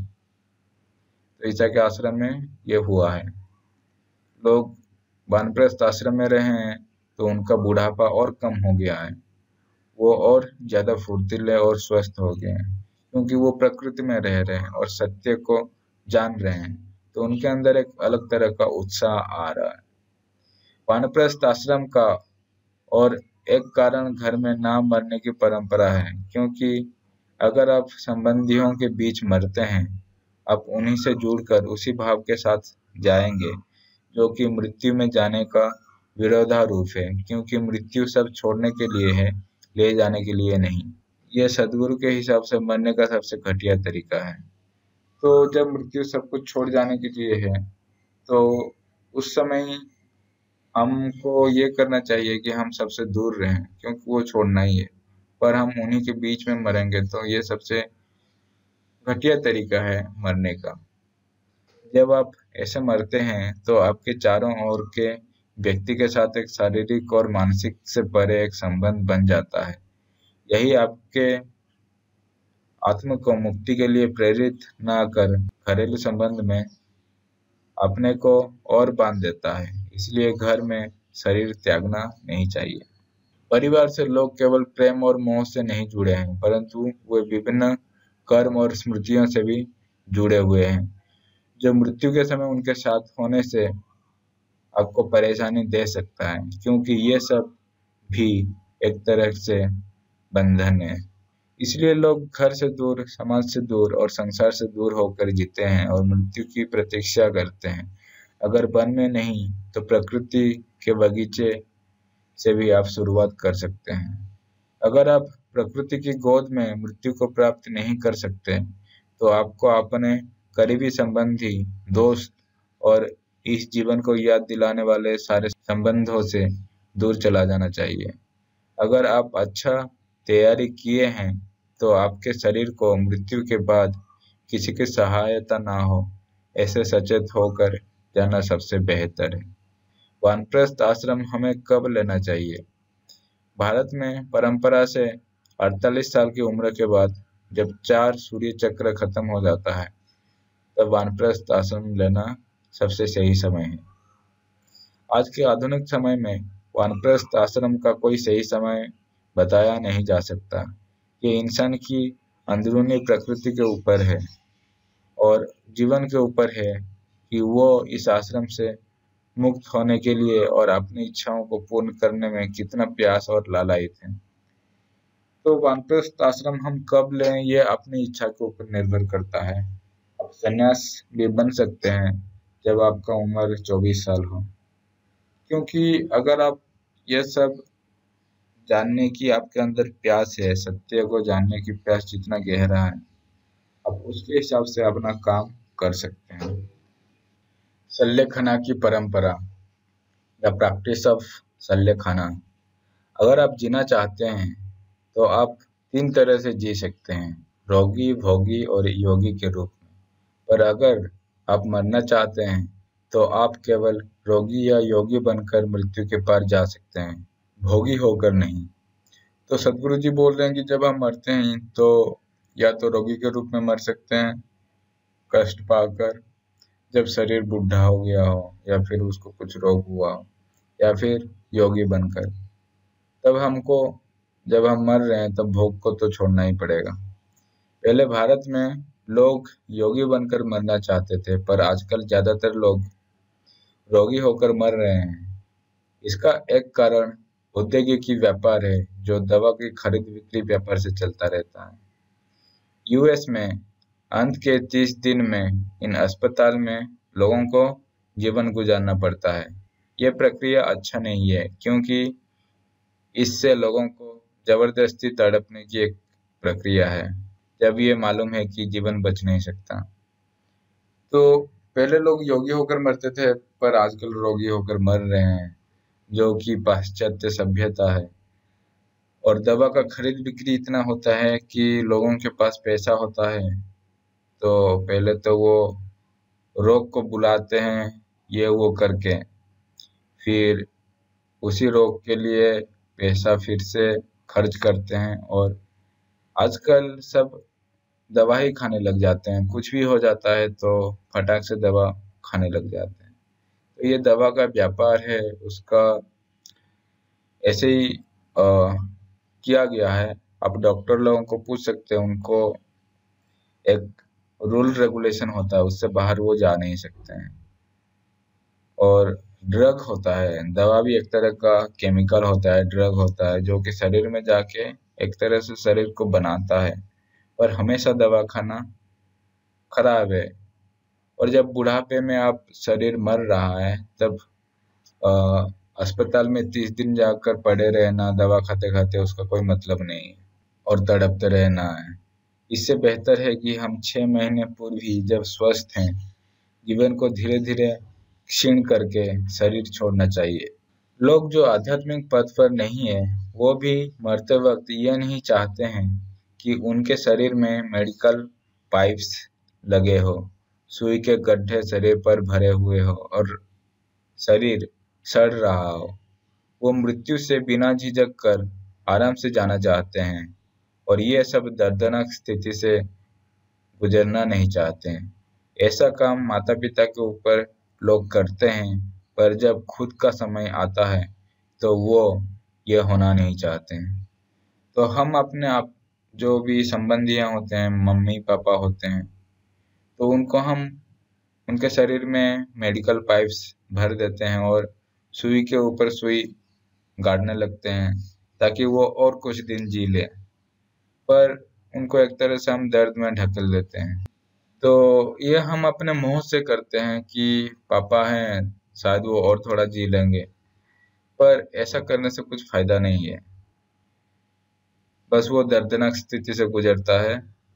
तो ईसा के आश्रम में ये हुआ है, लोग वानप्रस्थ आश्रम में रहे हैं तो उनका बुढ़ापा और कम हो गया है, वो और ज्यादा फुर्तीले और स्वस्थ हो गए हैं, क्योंकि वो प्रकृति में रह रहे हैं और सत्य को जान रहे हैं, तो उनके अंदर एक अलग तरह का उत्साह आ रहा है। वानप्रस्थ आश्रम का और एक कारण घर में ना मरने की परंपरा है, क्योंकि अगर आप संबंधियों के बीच मरते हैं, आप उन्हीं से जुड़कर उसी भाव के साथ जाएंगे जो कि मृत्यु में जाने का विरोधारूप है, क्योंकि मृत्यु सब छोड़ने के लिए है, ले जाने के लिए नहीं। यह सदगुरु के हिसाब से मरने का सबसे घटिया तरीका है। तो जब मृत्यु सब कुछ छोड़ जाने के लिए है, तो उस समय हमको ये करना चाहिए कि हम सबसे दूर रहें, क्योंकि वो छोड़ना ही है, पर हम उन्हीं के बीच में मरेंगे, तो ये सबसे घटिया तरीका है मरने का। जब आप ऐसे मरते हैं तो आपके चारों ओर के व्यक्ति के साथ एक शारीरिक और मानसिक से परे एक संबंध बन जाता है। यही आपके आत्मा को मुक्ति के लिए प्रेरित न कर घरेलू संबंध में अपने को और बांध देता है। इसलिए घर में शरीर त्यागना नहीं चाहिए। परिवार से लोग केवल प्रेम और मोह से नहीं जुड़े हैं, परंतु वे विभिन्न कर्म और स्मृतियों से भी जुड़े हुए हैं, जो मृत्यु के समय उनके साथ होने से आपको परेशानी दे सकता है, क्योंकि ये सब भी एक तरह से बंधन है। इसलिए लोग घर से दूर, समाज से दूर और संसार से दूर होकर जीते हैं और मृत्यु की प्रतीक्षा करते हैं। अगर वन में नहीं तो प्रकृति के बगीचे से भी आप शुरुआत कर सकते हैं। अगर आप प्रकृति की गोद में मृत्यु को प्राप्त नहीं कर सकते, तो आपको अपने करीबी संबंधी, दोस्त और इस जीवन को याद दिलाने वाले सारे संबंधों से दूर चला जाना चाहिए। अगर आप अच्छा तैयारी किए हैं, तो आपके शरीर को मृत्यु के बाद किसी की सहायता ना हो, ऐसे सचेत होकर जाना सबसे बेहतर है। वानप्रस्थ आश्रम हमें कब लेना चाहिए? भारत में परंपरा से अड़तालीस साल की उम्र के बाद जब चार सूर्य चक्र खत्म हो जाता है, तब वानप्रस्थ आश्रम लेना सबसे सही समय है। आज के आधुनिक समय में वानप्रस्थ आश्रम का कोई सही समय बताया नहीं जा सकता। ये इंसान की अंदरूनी प्रकृति के ऊपर है और जीवन के ऊपर है कि वो इस आश्रम से मुक्त होने के लिए और अपनी इच्छाओं को पूर्ण करने में कितना प्यास और लालायित है। तो वानप्रस्थ आश्रम हम कब लें, ये अपनी इच्छा के ऊपर निर्भर करता है। आप संन्यास भी बन सकते हैं जब आपका उम्र चौबीस साल हो, क्योंकि अगर आप ये सब जानने की आपके अंदर प्यास है, सत्य को जानने की प्यास जितना गहरा है, आप उसके हिसाब से अपना काम कर सकते हैं। शल्यखाना की परंपरा या प्रैक्टिस ऑफ शल्यखाना। अगर आप जीना चाहते हैं तो आप तीन तरह से जी सकते हैं, रोगी, भोगी और योगी के रूप में। पर अगर आप मरना चाहते हैं तो आप केवल रोगी या योगी बनकर मृत्यु के पार जा सकते हैं, भोगी होकर नहीं। तो सदगुरु जी बोल रहे हैं कि जब हम मरते हैं तो या तो रोगी के रूप में मर सकते हैं कष्ट पाकर, जब शरीर बुढ़ा हो गया हो या फिर उसको कुछ रोग हुआ हो, या फिर योगी बनकर। तब हमको जब हम मर रहे हैं तब भोग को तो छोड़ना ही पड़ेगा। पहले भारत में लोग योगी बनकर मरना चाहते थे, पर आजकल ज्यादातर लोग रोगी होकर मर रहे हैं। इसका एक कारण औद्योगिकी व्यापार है, जो दवा की खरीद बिक्री व्यापार से चलता रहता है। यूएस में अंत के तीस दिन में इन अस्पताल में लोगों को जीवन गुजारना पड़ता है। यह प्रक्रिया अच्छा नहीं है, क्योंकि इससे लोगों को जबरदस्ती तड़पने की एक प्रक्रिया है, जब ये मालूम है कि जीवन बच नहीं सकता। तो पहले लोग योगी होकर मरते थे, पर आजकल रोगी होकर मर रहे हैं, जो कि पाश्चात्य सभ्यता है। और दवा का खरीद बिक्री इतना होता है कि लोगों के पास पैसा होता है, तो पहले तो वो रोग को बुलाते हैं ये वो करके, फिर उसी रोग के लिए पैसा फिर से खर्च करते हैं, और आजकल सब दवा ही खाने लग जाते हैं। कुछ भी हो जाता है तो फटाक से दवा खाने लग जाते हैं। तो ये दवा का व्यापार है, उसका ऐसे ही अ, किया गया है। आप डॉक्टर लोगों को पूछ सकते हैं, उनको एक रूल रेगुलेशन होता है, उससे बाहर वो जा नहीं सकते हैं। और ड्रग होता है, दवा भी एक तरह का केमिकल होता है, ड्रग होता है, जो कि शरीर में जाके एक तरह से शरीर को बनाता है। पर हमेशा दवा खाना खराब है। और जब बुढ़ापे में आप शरीर मर रहा है, तब अ, अस्पताल में तीस दिन जाकर पड़े रहना दवा खाते खाते, उसका कोई मतलब नहीं है, और तड़पते रहना है। इससे बेहतर है कि हम छह महीने पूर्व ही, जब स्वस्थ हैं, जीवन को धीरे धीरे क्षीण करके शरीर छोड़ना चाहिए। लोग जो आध्यात्मिक पथ पर नहीं है, वो भी मरते वक्त ये नहीं चाहते हैं कि उनके शरीर में मेडिकल पाइप्स लगे हो, सुई के गड्ढे शरीर पर भरे हुए हो और शरीर सड़ रहा हो। वो मृत्यु से बिना झिझक कर आराम से जाना चाहते हैं, और ये सब दर्दनाक स्थिति से गुजरना नहीं चाहते हैं। ऐसा काम माता पिता के ऊपर लोग करते हैं, पर जब खुद का समय आता है तो वो ये होना नहीं चाहते हैं। तो हम अपने आप, जो भी संबंधियां होते हैं, मम्मी पापा होते हैं, तो उनको हम उनके शरीर में मेडिकल पाइप्स भर देते हैं और सुई के ऊपर सुई गाड़ने लगते हैं, ताकि वो और कुछ दिन जी ले। पर उनको एक तरह से हम दर्द में ढकेल देते हैं। तो ये हम अपने मुंह से करते हैं कि पापा हैं, शायद वो और थोड़ा जी लेंगे, पर ऐसा करने से कुछ फायदा नहीं है। बस वो दर्दनाक स्थिति से गुजरता है,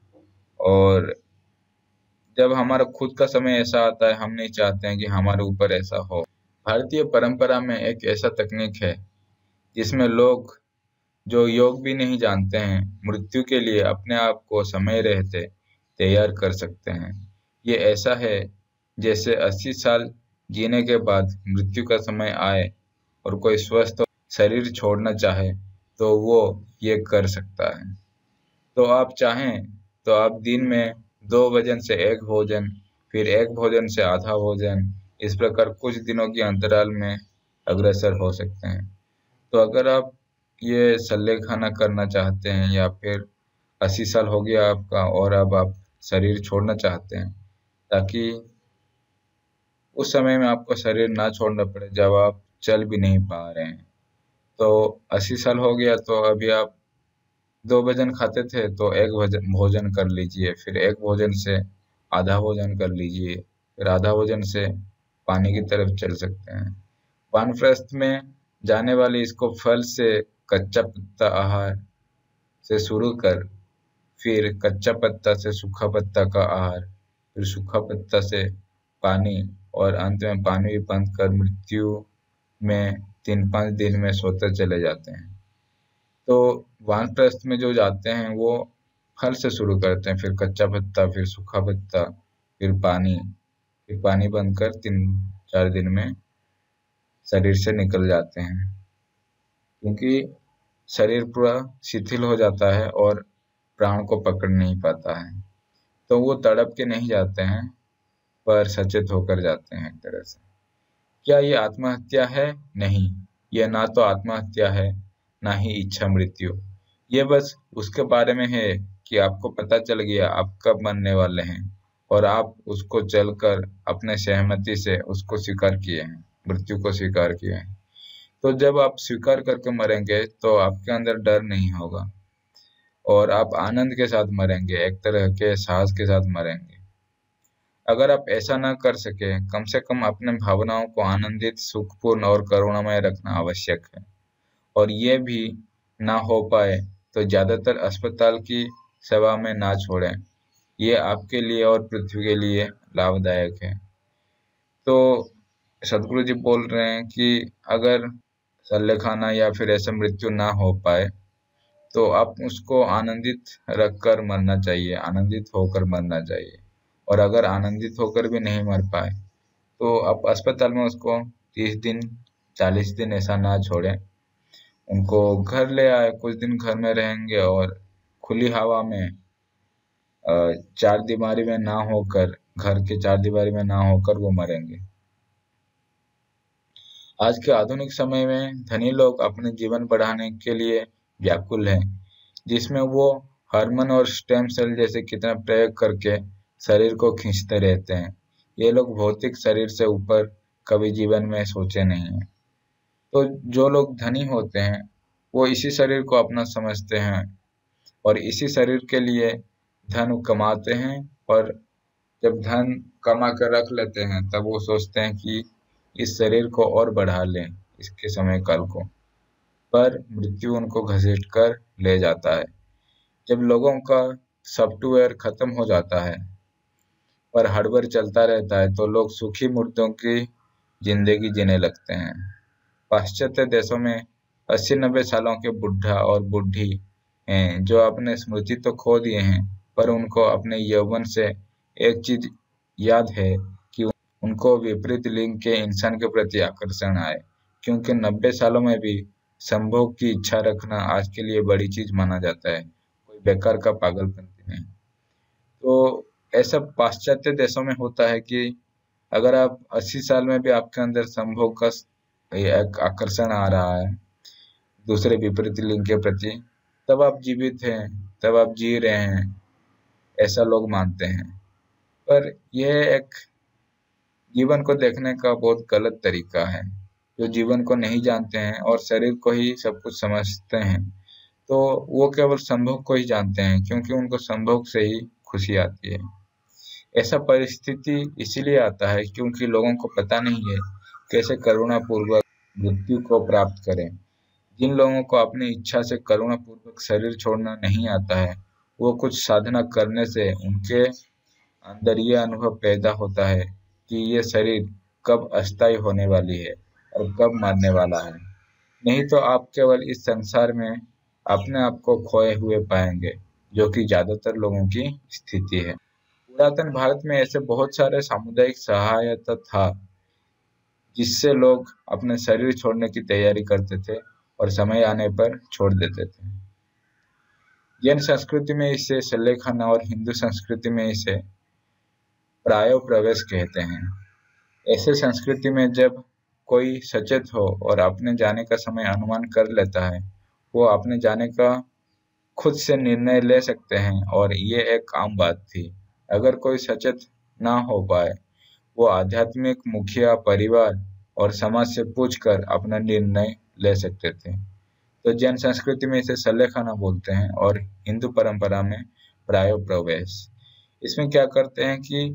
और जब हमारा खुद का समय ऐसा आता है, हम नहीं चाहते हैं कि हमारे ऊपर ऐसा हो। भारतीय परंपरा में एक ऐसा तकनीक है जिसमें लोग जो योग भी नहीं जानते हैं, मृत्यु के लिए अपने आप को समय रहते तैयार कर सकते हैं। ये ऐसा है जैसे अस्सी साल जीने के बाद मृत्यु का समय आए और कोई स्वस्थ शरीर छोड़ना चाहे तो वो ये कर सकता है। तो आप चाहें तो आप दिन में दो भोजन से एक भोजन, फिर एक भोजन से आधा भोजन, इस प्रकार कुछ दिनों के अंतराल में अग्रसर हो सकते हैं। तो अगर आप ये सल्ले खाना करना चाहते हैं, या फिर अस्सी साल हो गया आपका और अब आप शरीर छोड़ना चाहते हैं, ताकि उस समय में आपको शरीर ना छोड़ना पड़े जब आप चल भी नहीं पा रहे हैं, तो अस्सी साल हो गया तो अभी आप दो भोजन खाते थे तो एक भोजन भोजन कर लीजिए, फिर एक भोजन से आधा भोजन कर लीजिए, फिर आधा भोजन से पानी की तरफ चल सकते हैं। वानप्रस्थ में जाने वाले इसको फल से कच्चा पत्ता आहार से शुरू कर, फिर कच्चा पत्ता से सूखा पत्ता का आहार, फिर सूखा पत्ता से पानी, और अंत में पानी भी बंद कर मृत्यु में तीन पाँच दिन में सोते चले जाते हैं। तो वानप्रस्थ में जो जाते हैं वो फल से शुरू करते हैं, फिर कच्चा पत्ता, फिर सूखा पत्ता, फिर पानी, फिर पानी बंद कर तीन चार दिन में शरीर से निकल जाते हैं, क्योंकि शरीर पूरा शिथिल हो जाता है और प्राण को पकड़ नहीं पाता है। तो वो तड़प के नहीं जाते हैं, पर सचेत होकर जाते हैं एक तरह से। क्या ये आत्महत्या है? नहीं, यह ना तो आत्महत्या है, ना ही इच्छा मृत्यु। ये बस उसके बारे में है कि आपको पता चल गया आप कब मरने वाले हैं और आप उसको चलकर अपने सहमति से उसको स्वीकार किए हैं, मृत्यु को स्वीकार किए हैं। तो जब आप स्वीकार करके मरेंगे तो आपके अंदर डर नहीं होगा और आप आनंद के साथ मरेंगे, एक तरह के साहस के साथ मरेंगे। अगर आप ऐसा ना कर सके, कम से कम अपने भावनाओं को आनंदित, सुखपूर्ण और करुणामय रखना आवश्यक है। और ये भी ना हो पाए तो ज्यादातर अस्पताल की सेवा में ना छोड़ें। ये आपके लिए और पृथ्वी के लिए लाभदायक है। तो सदगुरु जी बोल रहे हैं कि अगर सल्ले खाना या फिर ऐसा मृत्यु ना हो पाए तो आप उसको आनंदित रखकर मरना चाहिए, आनंदित होकर मरना चाहिए। और अगर आनंदित होकर भी नहीं मर पाए तो आप अस्पताल में उसको तीस दिन, चालीस दिन ऐसा ना छोड़ें, उनको घर ले आए, कुछ दिन घर में रहेंगे और खुली हवा में, अ, चार दीवारी में ना होकर, घर के चार दीवारी में ना होकर वो मरेंगे। आज के आधुनिक समय में धनी लोग अपने जीवन बढ़ाने के लिए व्याकुल हैं, जिसमें वो हार्मोन और स्टेम सेल जैसे कितने प्रयोग करके शरीर को खींचते रहते हैं। ये लोग भौतिक शरीर से ऊपर कभी जीवन में सोचे नहीं हैं। तो जो लोग धनी होते हैं वो इसी शरीर को अपना समझते हैं और इसी शरीर के लिए धन कमाते हैं, और जब धन कमा कर रख लेते हैं तब वो सोचते हैं कि इस शरीर को और बढ़ा लें इसके समय काल को, पर मृत्यु उनको घसीट कर ले जाता है। जब लोगों का सॉफ्टवेयर खत्म हो जाता है और हार्डवेयर चलता रहता है तो लोग सुखी मुर्दों की जिंदगी जीने लगते हैं। पाश्चात्य देशों में अस्सी नब्बे सालों के बुढ़ा और बुढ़ी हैं जो अपने स्मृति तो खो दिए हैं, पर उनको अपने यौवन से एक चीज याद है कि उनको विपरीत लिंग के इंसान के प्रति आकर्षण आए, क्योंकि नब्बे सालों में भी संभोग की इच्छा रखना आज के लिए बड़ी चीज माना जाता है, कोई बेकार का पागलपंती नहीं। तो ऐसा पाश्चात्य देशों में होता है कि अगर आप अस्सी साल में भी आपके अंदर संभोग का एक आकर्षण आ रहा है दूसरे विपरीत लिंग के प्रति, तब आप जीवित हैं, तब आप जी रहे हैं, ऐसा लोग मानते हैं। पर यह एक जीवन को देखने का बहुत गलत तरीका है। जो जीवन को नहीं जानते हैं और शरीर को ही सब कुछ समझते हैं, तो वो केवल संभोग को ही जानते हैं, क्योंकि उनको संभोग से ही खुशी आती है। ऐसा परिस्थिति इसीलिए आता है क्योंकि लोगों को पता नहीं है कैसे करुणापूर्वक मृत्यु को प्राप्त करें। जिन लोगों को अपनी इच्छा से करुणापूर्वक शरीर छोड़ना नहीं आता है, वो कुछ साधना करने से उनके अंदर ये अनुभव पैदा होता है कि ये शरीर कब अस्थायी होने वाली है और कब मरने वाला है। नहीं तो आप केवल इस संसार में अपने आप को खोए हुए पाएंगे, जो कि ज्यादातर लोगों की स्थिति है। पुरातन भारत में ऐसे बहुत सारे सामुदायिक सहायता था जिससे लोग अपने शरीर छोड़ने की तैयारी करते थे और समय आने पर छोड़ देते थे। जैन संस्कृति में इसे सल्लेखाना और हिंदू संस्कृति में इसे प्रायो प्रवेश कहते हैं। ऐसे संस्कृति में जब कोई सचेत हो और अपने जाने का समय अनुमान कर लेता है, वो अपने जाने का खुद से निर्णय ले सकते हैं, और ये एक आम बात थी। अगर कोई सचेत ना हो पाए, वो आध्यात्मिक मुखिया, परिवार और समाज से पूछकर अपना निर्णय ले सकते थे। तो जैन संस्कृति में इसे सल्लेखाना बोलते हैं और हिंदू परंपरा में प्रायो प्रवेश। इसमें क्या करते हैं कि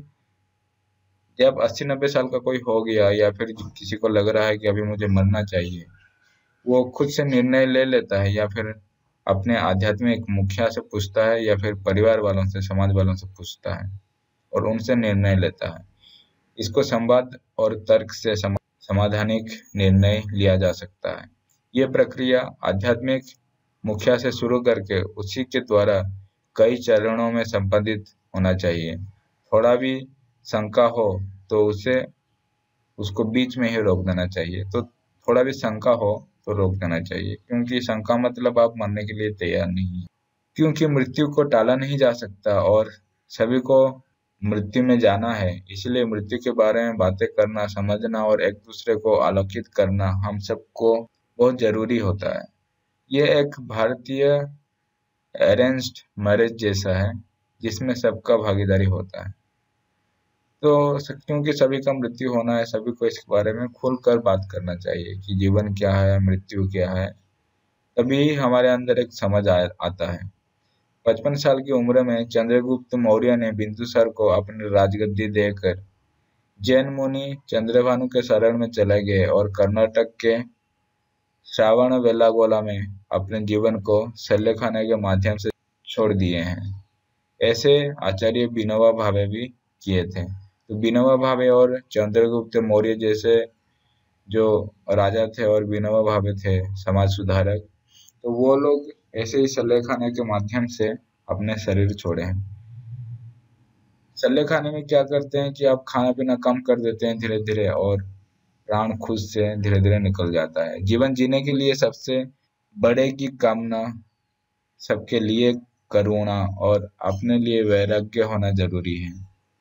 जब अस्सी नब्बे साल का कोई हो गया या फिर किसी को लग रहा है कि अभी मुझे मरना चाहिए, वो खुद से निर्णय ले लेता है या फिर अपने आध्यात्मिक मुखिया से पूछता है या फिर परिवार वालों से, समाज वालों से पूछता है और उनसे निर्णय लेता है। इसको संवाद और तर्क से समा, समाधानिक निर्णय लिया जा सकता है। ये प्रक्रिया आध्यात्मिक मुखिया से शुरू करके उसी के द्वारा कई चरणों में संपादित होना चाहिए। थोड़ा भी शंका हो तो उसे उसको बीच में ही रोक देना चाहिए। तो थोड़ा भी शंका हो तो रोक देना चाहिए, क्योंकि शंका मतलब आप मरने के लिए तैयार नहीं है। क्योंकि मृत्यु को टाला नहीं जा सकता और सभी को मृत्यु में जाना है, इसलिए मृत्यु के बारे में बातें करना, समझना और एक दूसरे को आलोकित करना हम सबको बहुत जरूरी होता है। ये एक भारतीय अरेंज्ड मैरिज जैसा है जिसमें सबका भागीदारी होता है। तो स- क्योंकि सभी का मृत्यु होना है, सभी को इसके बारे में खुलकर बात करना चाहिए कि जीवन क्या है, मृत्यु क्या है। तभी हमारे अंदर एक समझ आ, आता है। पचपन साल की उम्र में चंद्रगुप्त मौर्य ने बिंदुसार को अपनी राजगद्दी देकर जैन मुनि चंद्रभानु के शरण में चले गए और कर्नाटक के श्रावणबेलागोला में अपने जीवन को सल्लेखाने के माध्यम से छोड़ दिए हैं। ऐसे आचार्य विनोबा भावे भी किए थे। तो विनोबा भावे और चंद्रगुप्त मौर्य जैसे जो राजा थे और विनोबा भावे थे समाज सुधारक, तो वो लोग ऐसे ही सल्लेखाने के माध्यम से अपने शरीर छोड़े हैं। सल्ले खाने में क्या करते हैं कि आप खाना पीना कम कर देते हैं धीरे धीरे, और प्राण खुद से धीरे धीरे निकल जाता है। जीवन जीने के लिए सबसे बड़े की कामना, सबके लिए करुणा और अपने लिए वैराग्य होना जरूरी है।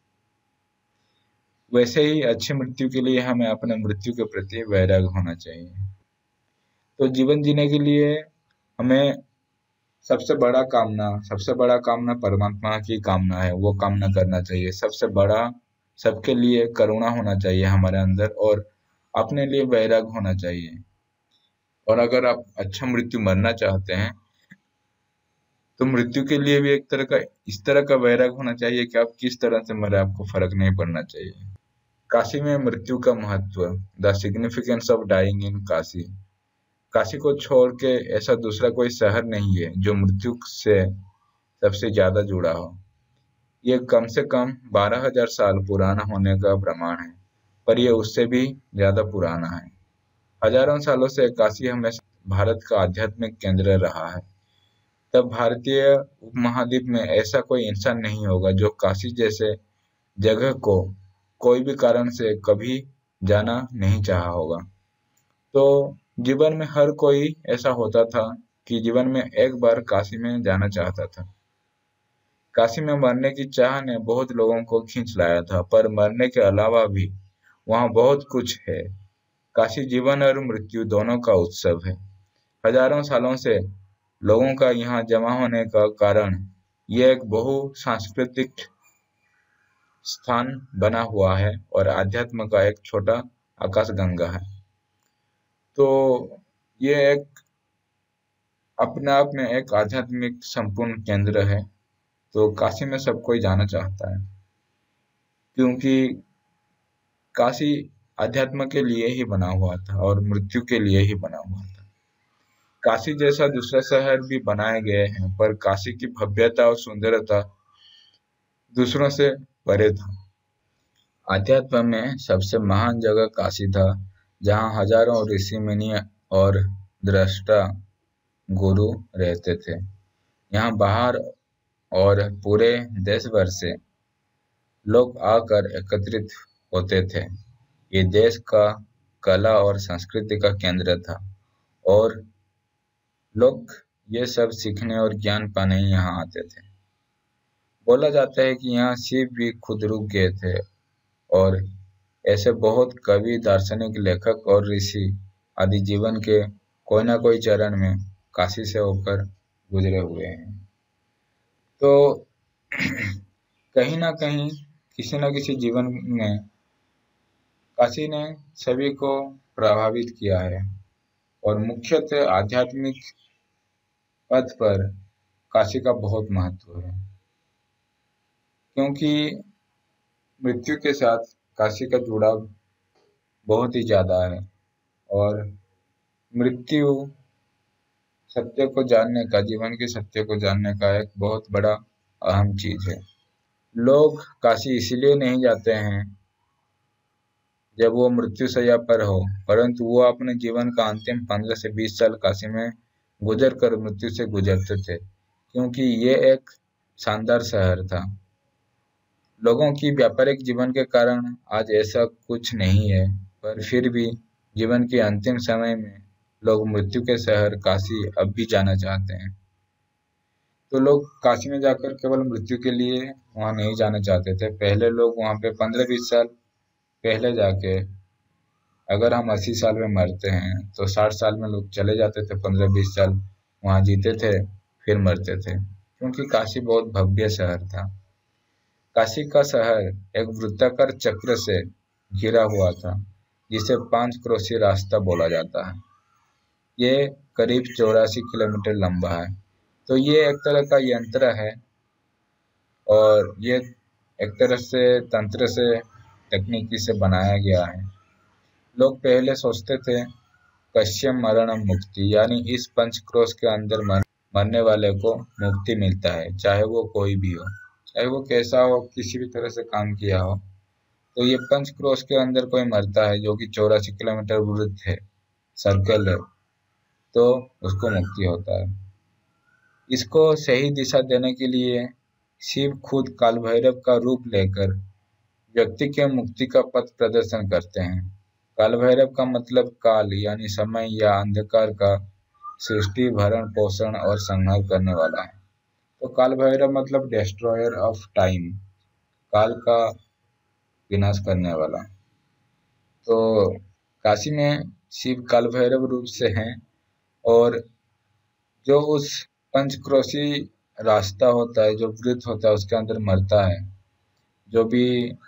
वैसे ही अच्छी मृत्यु के लिए हमें अपने मृत्यु के प्रति वैराग्य होना चाहिए। तो जीवन जीने के लिए हमें सबसे बड़ा कामना सबसे बड़ा कामना परमात्मा की कामना है, वो कामना करना चाहिए। सबसे बड़ा सबके लिए करुणा होना चाहिए हमारे अंदर, और अपने लिए वैराग्य होना चाहिए। और अगर आप अच्छा मृत्यु मरना चाहते हैं तो मृत्यु के लिए भी एक तरह का इस तरह का वैराग्य होना चाहिए कि आप किस तरह से मरे आपको फर्क नहीं पड़ना चाहिए। काशी में मृत्यु का महत्व, the significance of dying in Kashi. Kashi को छोड़ के ऐसा दूसरा कोई शहर नहीं है जो मृत्यु से सबसे ज्यादा जुड़ा हो। ये कम से कम बारह हजार साल पुराना होने का प्रमाण है, पर यह उससे भी ज्यादा पुराना है। हजारों सालों से काशी हमेशा भारत का आध्यात्मिक केंद्र रहा है। तब भारतीय उपमहाद्वीप में ऐसा कोई इंसान नहीं होगा जो काशी जैसे जगह को कोई भी कारण से कभी जाना नहीं चाहा होगा। तो जीवन में हर कोई ऐसा होता था कि जीवन में एक बार काशी में जाना चाहता था। काशी में मरने की चाह ने बहुत लोगों को खींच लाया था, पर मरने के अलावा भी वहाँ बहुत कुछ है। काशी जीवन और मृत्यु दोनों का उत्सव है। हजारों सालों से लोगों का यहाँ जमा होने का कारण यह एक बहु सांस्कृतिक स्थान बना हुआ है और आध्यात्म का एक छोटा आकाशगंगा है। तो ये एक अपने आप में एक आध्यात्मिक संपूर्ण केंद्र है। तो काशी में सब कोई जाना चाहता है, क्योंकि काशी अध्यात्म के लिए ही बना हुआ था और मृत्यु के लिए ही बना हुआ था। काशी जैसा दूसरा शहर भी बनाए गए हैं, पर काशी की भव्यता और सुंदरता दूसरों से परे था। अध्यात्म में सबसे महान जगह काशी था, जहाँ हजारों ऋषि मुनि और दृष्टा गुरु रहते थे। यहाँ बाहर और पूरे देश भर से लोग आकर एकत्रित होते थे। ये देश का कला और संस्कृति का केंद्र था, और लोग ये सब सीखने और ज्ञान पाने ही यहाँ आते थे। बोला जाता है कि यहाँ शिव भी खुद रुक गए थे, और ऐसे बहुत कवि, दार्शनिक, लेखक और ऋषि आदि जीवन के कोई ना कोई चरण में काशी से होकर गुजरे हुए हैं। तो कहीं ना कहीं किसी न किसी जीवन में काशी ने सभी को प्रभावित किया है, और मुख्यतः आध्यात्मिक पथ पर काशी का बहुत महत्व है, क्योंकि मृत्यु के साथ काशी का जुड़ाव बहुत ही ज्यादा है। और मृत्यु सत्य को जानने का, जीवन के सत्य को जानने का एक बहुत बड़ा अहम चीज है। लोग काशी इसलिए नहीं जाते हैं जब वो मृत्यु शैया पर हो, परंतु वो अपने जीवन का अंतिम पंद्रह से बीस साल काशी में गुजर कर मृत्यु से गुजरते थे, क्योंकि ये एक शानदार शहर था। लोगों की व्यापारिक जीवन के कारण आज ऐसा कुछ नहीं है, पर फिर भी जीवन के अंतिम समय में लोग मृत्यु के शहर काशी अब भी जाना चाहते हैं। तो लोग काशी में जाकर केवल मृत्यु के लिए वहां नहीं जाना चाहते थे। पहले लोग वहां पे पंद्रह बीस साल पहले जाके, अगर हम अस्सी साल में मरते हैं तो साठ साल में लोग चले जाते थे, पंद्रह बीस साल वहां जीते थे, फिर मरते थे, क्योंकि काशी बहुत भव्य शहर था। काशी का शहर एक वृत्ताकार चक्र से घिरा हुआ था, जिसे पांच क्रोशी रास्ता बोला जाता है। ये करीब चौरासी किलोमीटर लंबा है। तो ये एक तरह का यंत्र है, और ये एक तरह से तंत्र से, तकनीकी से बनाया गया है। लोग पहले सोचते थे कश्यम मरणम मुक्ति, यानी इस पंचक्रोश के अंदर मर, मरने वाले को मुक्ति मिलता है, चाहे वो कोई भी हो, चाहे वो कैसा हो, किसी भी तरह से काम किया हो। तो ये पंचक्रोश के अंदर कोई मरता है जो कि चौरासी किलोमीटर वृत्त है, सर्कल है, तो उसको मुक्ति होता है। इसको सही दिशा देने के लिए शिव खुद काल भैरव का रूप लेकर व्यक्ति के मुक्ति का पथ प्रदर्शन करते हैं। काल भैरव का मतलब काल यानी समय या अंधकार का सृष्टि, भरण पोषण और संहार करने वाला है। तो काल भैरव मतलब डिस्ट्रॉयर ऑफ टाइम, काल का विनाश करने वाला। तो काशी में शिव काल भैरव रूप से हैं, और जो उस पंचक्रोशी रास्ता होता है, जो वृत्त होता है, उसके अंदर मरता है, जो भी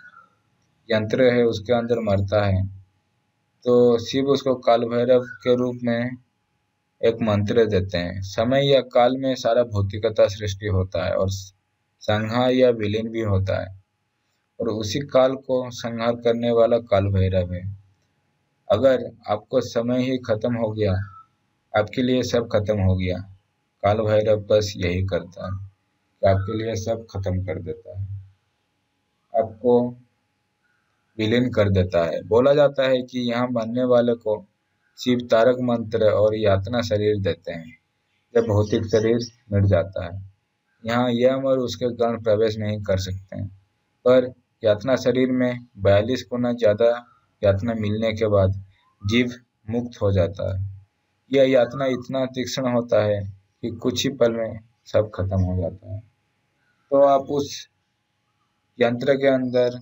यंत्र है उसके अंदर मरता है, तो शिव उसको काल भैरव के रूप में एक मंत्र देते हैं। समय या काल में सारा भौतिकता सृष्टि होता है और संहार या विलीन भी होता है, और उसी काल को संहार करने वाला काल भैरव है। अगर आपको समय ही खत्म हो गया, आपके लिए सब खत्म हो गया, काल भैरव बस यही करता है कि आपके लिए सब खत्म कर देता है, आपको विलीन कर देता है। बोला जाता है कि यहाँ मरने वाले को शिव तारक मंत्र और यातना शरीर देते हैं जब भौतिक शरीर मिट जाता है। यहाँ यम और उसके गण प्रवेश नहीं कर सकते हैं, पर यातना शरीर में बयालीस गुना ज्यादा यातना मिलने के बाद जीव मुक्त हो जाता है। यह यातना इतना तीक्ष्ण होता है कि कुछ ही पल में सब खत्म हो जाता है। तो आप उस यंत्र के अंदर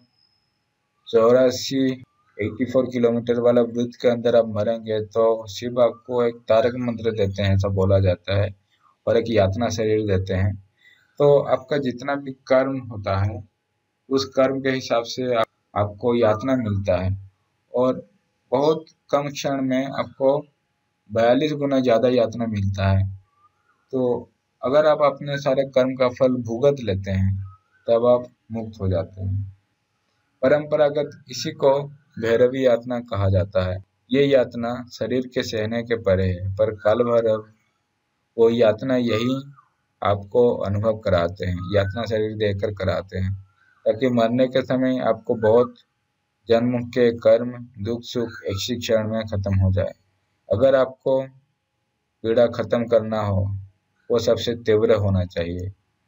चौरासी एटी फोर किलोमीटर वाला वृत्त के अंदर आप मरेंगे तो शिव आपको एक तारक मंत्र देते हैं, ऐसा बोला जाता है, और एक यातना शरीर देते हैं। तो आपका जितना भी कर्म होता है, उस कर्म के हिसाब से आप, आपको यातना मिलता है, और बहुत कम क्षण में आपको बयालीस गुना ज्यादा यातना मिलता है। तो अगर आप अपने सारे कर्म का फल भुगत लेते हैं, तब आप मुक्त हो जाते हैं। परंपरागत इसी को भैरवी यातना कहा जाता है। ये यातना शरीर के सहने के परे है, पर काल भैरव वो यातना यही आपको अनुभव कराते हैं, यातना शरीर देकर कराते हैं, ताकि मरने के समय आपको बहुत जन्म के कर्म, दुख सुख एक ही क्षण में खत्म हो जाए। अगर आपको पीड़ा खत्म करना हो, वो सबसे तीव्र होना चाहिए।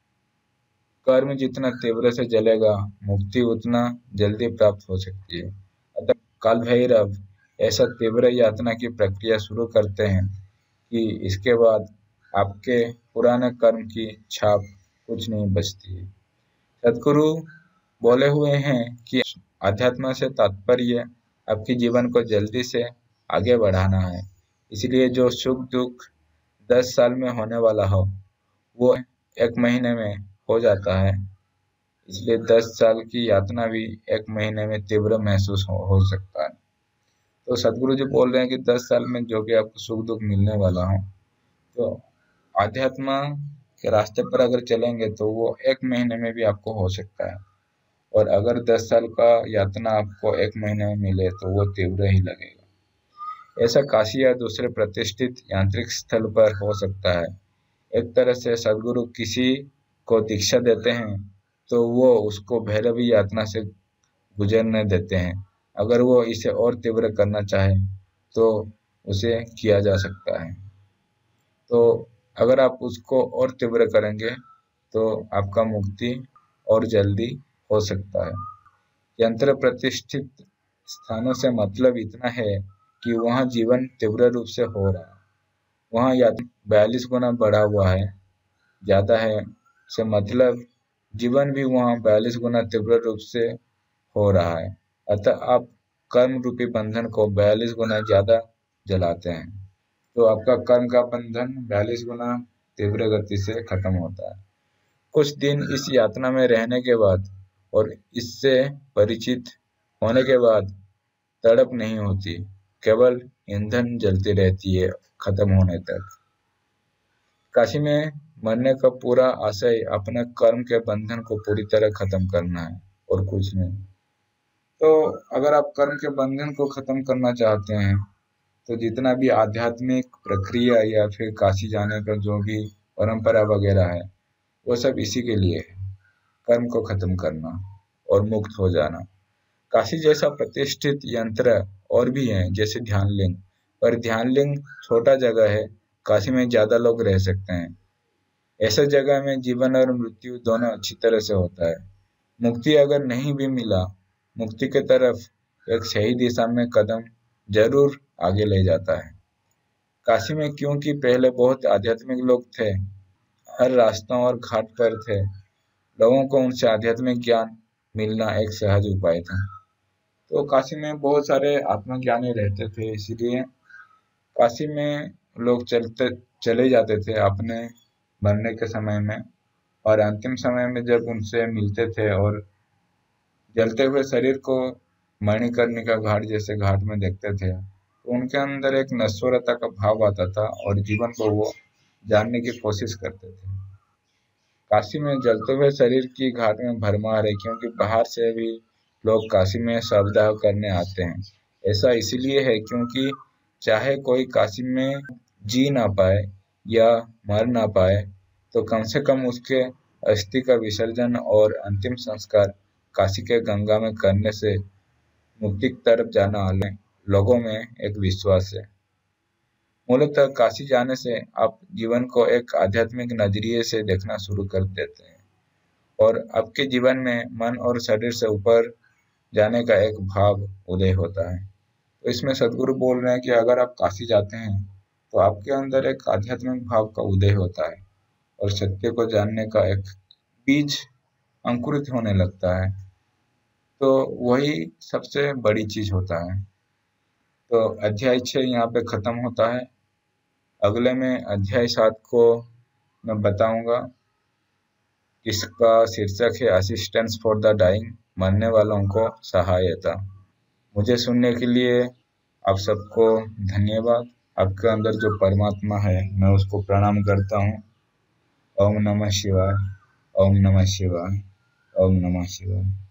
कर्म जितना तीव्र से जलेगा, मुक्ति उतना जल्दी प्राप्त हो सकती है। अतः काल भैरव ऐसा तीव्र यातना की प्रक्रिया शुरू करते हैं कि इसके बाद आपके पुराने कर्म की छाप कुछ नहीं बचती है। सदगुरु बोले हुए हैं कि अध्यात्म से तात्पर्य आपके जीवन को जल्दी से आगे बढ़ाना है। इसलिए जो सुख दुख दस साल में होने वाला हो, वो एक महीने में हो जाता है। इसलिए दस साल की यातना भी एक महीने में तीव्र महसूस हो, हो सकता है। तो सदगुरु जी बोल रहे हैं कि दस साल में जो भी आपको सुख दुख मिलने वाला हो, तो आध्यात्म के रास्ते पर अगर चलेंगे तो वो एक महीने में भी आपको हो सकता है, और अगर दस साल का यातना आपको एक महीने में मिले तो वो तीव्र ही लगेगा। ऐसा काशी या दूसरे प्रतिष्ठित यांत्रिक स्थल पर हो सकता है। एक तरह से सदगुरु किसी को दीक्षा देते हैं तो वो उसको भैरवी यातना से गुजरने देते हैं। अगर वो इसे और तीव्र करना चाहे तो उसे किया जा सकता है। तो अगर आप उसको और तीव्र करेंगे तो आपका मुक्ति और जल्दी हो सकता है। यंत्र प्रतिष्ठित स्थानों से मतलब इतना है कि वहाँ जीवन तीव्र रूप से हो रहा है, वहाँ यातना बयालीस गुना बढ़ा हुआ है, ज्यादा है, से मतलब जीवन भी वहाँ बयालीस गुना तीव्र रूप से हो रहा है। अतः आप कर्म रूपी बंधन को बयालीस गुना ज्यादा जलाते हैं। तो आपका कर्म का बंधन बयालीस गुना तीव्र गति से खत्म होता है। कुछ दिन इस यातना में रहने के बाद और इससे परिचित होने के बाद तड़प नहीं होती, केवल ईंधन जलती रहती है खत्म होने तक। काशी में मरने का पूरा आशय अपने कर्म के बंधन को पूरी तरह खत्म करना है और कुछ नहीं। तो अगर आप कर्म के बंधन को खत्म करना चाहते हैं तो जितना भी आध्यात्मिक प्रक्रिया या फिर काशी जाने का जो भी परंपरा वगैरह है वो सब इसी के लिए है, कर्म को खत्म करना और मुक्त हो जाना। काशी जैसा प्रतिष्ठित यंत्र और भी हैं, जैसे ध्यानलिंग, पर ध्यानलिंग छोटा जगह है, काशी में ज्यादा लोग रह सकते हैं। ऐसे जगह में जीवन और मृत्यु दोनों अच्छी तरह से होता है। मुक्ति अगर नहीं भी मिला, मुक्ति की तरफ एक सही दिशा में कदम जरूर आगे ले जाता है। काशी में क्योंकि पहले बहुत आध्यात्मिक लोग थे, हर रास्तों और घाट पर थे, लोगों को उनसे आध्यात्मिक ज्ञान मिलना एक सहज उपाय था। तो काशी में बहुत सारे आत्मज्ञानी रहते थे, इसीलिए काशी में लोग चलते चले जाते थे अपने मरने के समय में, और अंतिम समय में जब उनसे मिलते थे और जलते हुए शरीर को मणिकर्णिका घाट जैसे घाट में देखते थे, तो उनके अंदर एक नश्वरता का भाव आता था और जीवन को वो जानने की कोशिश करते थे। काशी में जलते हुए शरीर की घाट में भरमार है, क्योंकि बाहर से भी लोग काशी में शवदाह करने आते हैं। ऐसा इसलिए है क्योंकि चाहे कोई काशी में जी ना पाए या मर ना पाए, तो कम से कम उसके अस्थि का विसर्जन और अंतिम संस्कार काशी के गंगा में करने से मुक्ति की तरफ जाना वाले लोगों में एक विश्वास है। मूलतः काशी जाने से आप जीवन को एक आध्यात्मिक नजरिए से देखना शुरू कर देते हैं और आपके जीवन में मन और शरीर से ऊपर जाने का एक भाव उदय होता है। तो इसमें सदगुरु बोल रहे हैं कि अगर आप काशी जाते हैं तो आपके अंदर एक आध्यात्मिक भाव का उदय होता है और सत्य को जानने का एक बीज अंकुरित होने लगता है। तो वही सबसे बड़ी चीज होता है। तो अध्याय छः यहाँ पे खत्म होता है। अगले में अध्याय सात को मैं बताऊंगा। इसका शीर्षक है असिस्टेंस फॉर द डाइंग, मरने वालों को सहायता। मुझे सुनने के लिए आप सबको धन्यवाद। आपके अंदर जो परमात्मा है मैं उसको प्रणाम करता हूँ। ओम नमः शिवाय, ओम नमः शिवाय, ओम नमः शिवाय।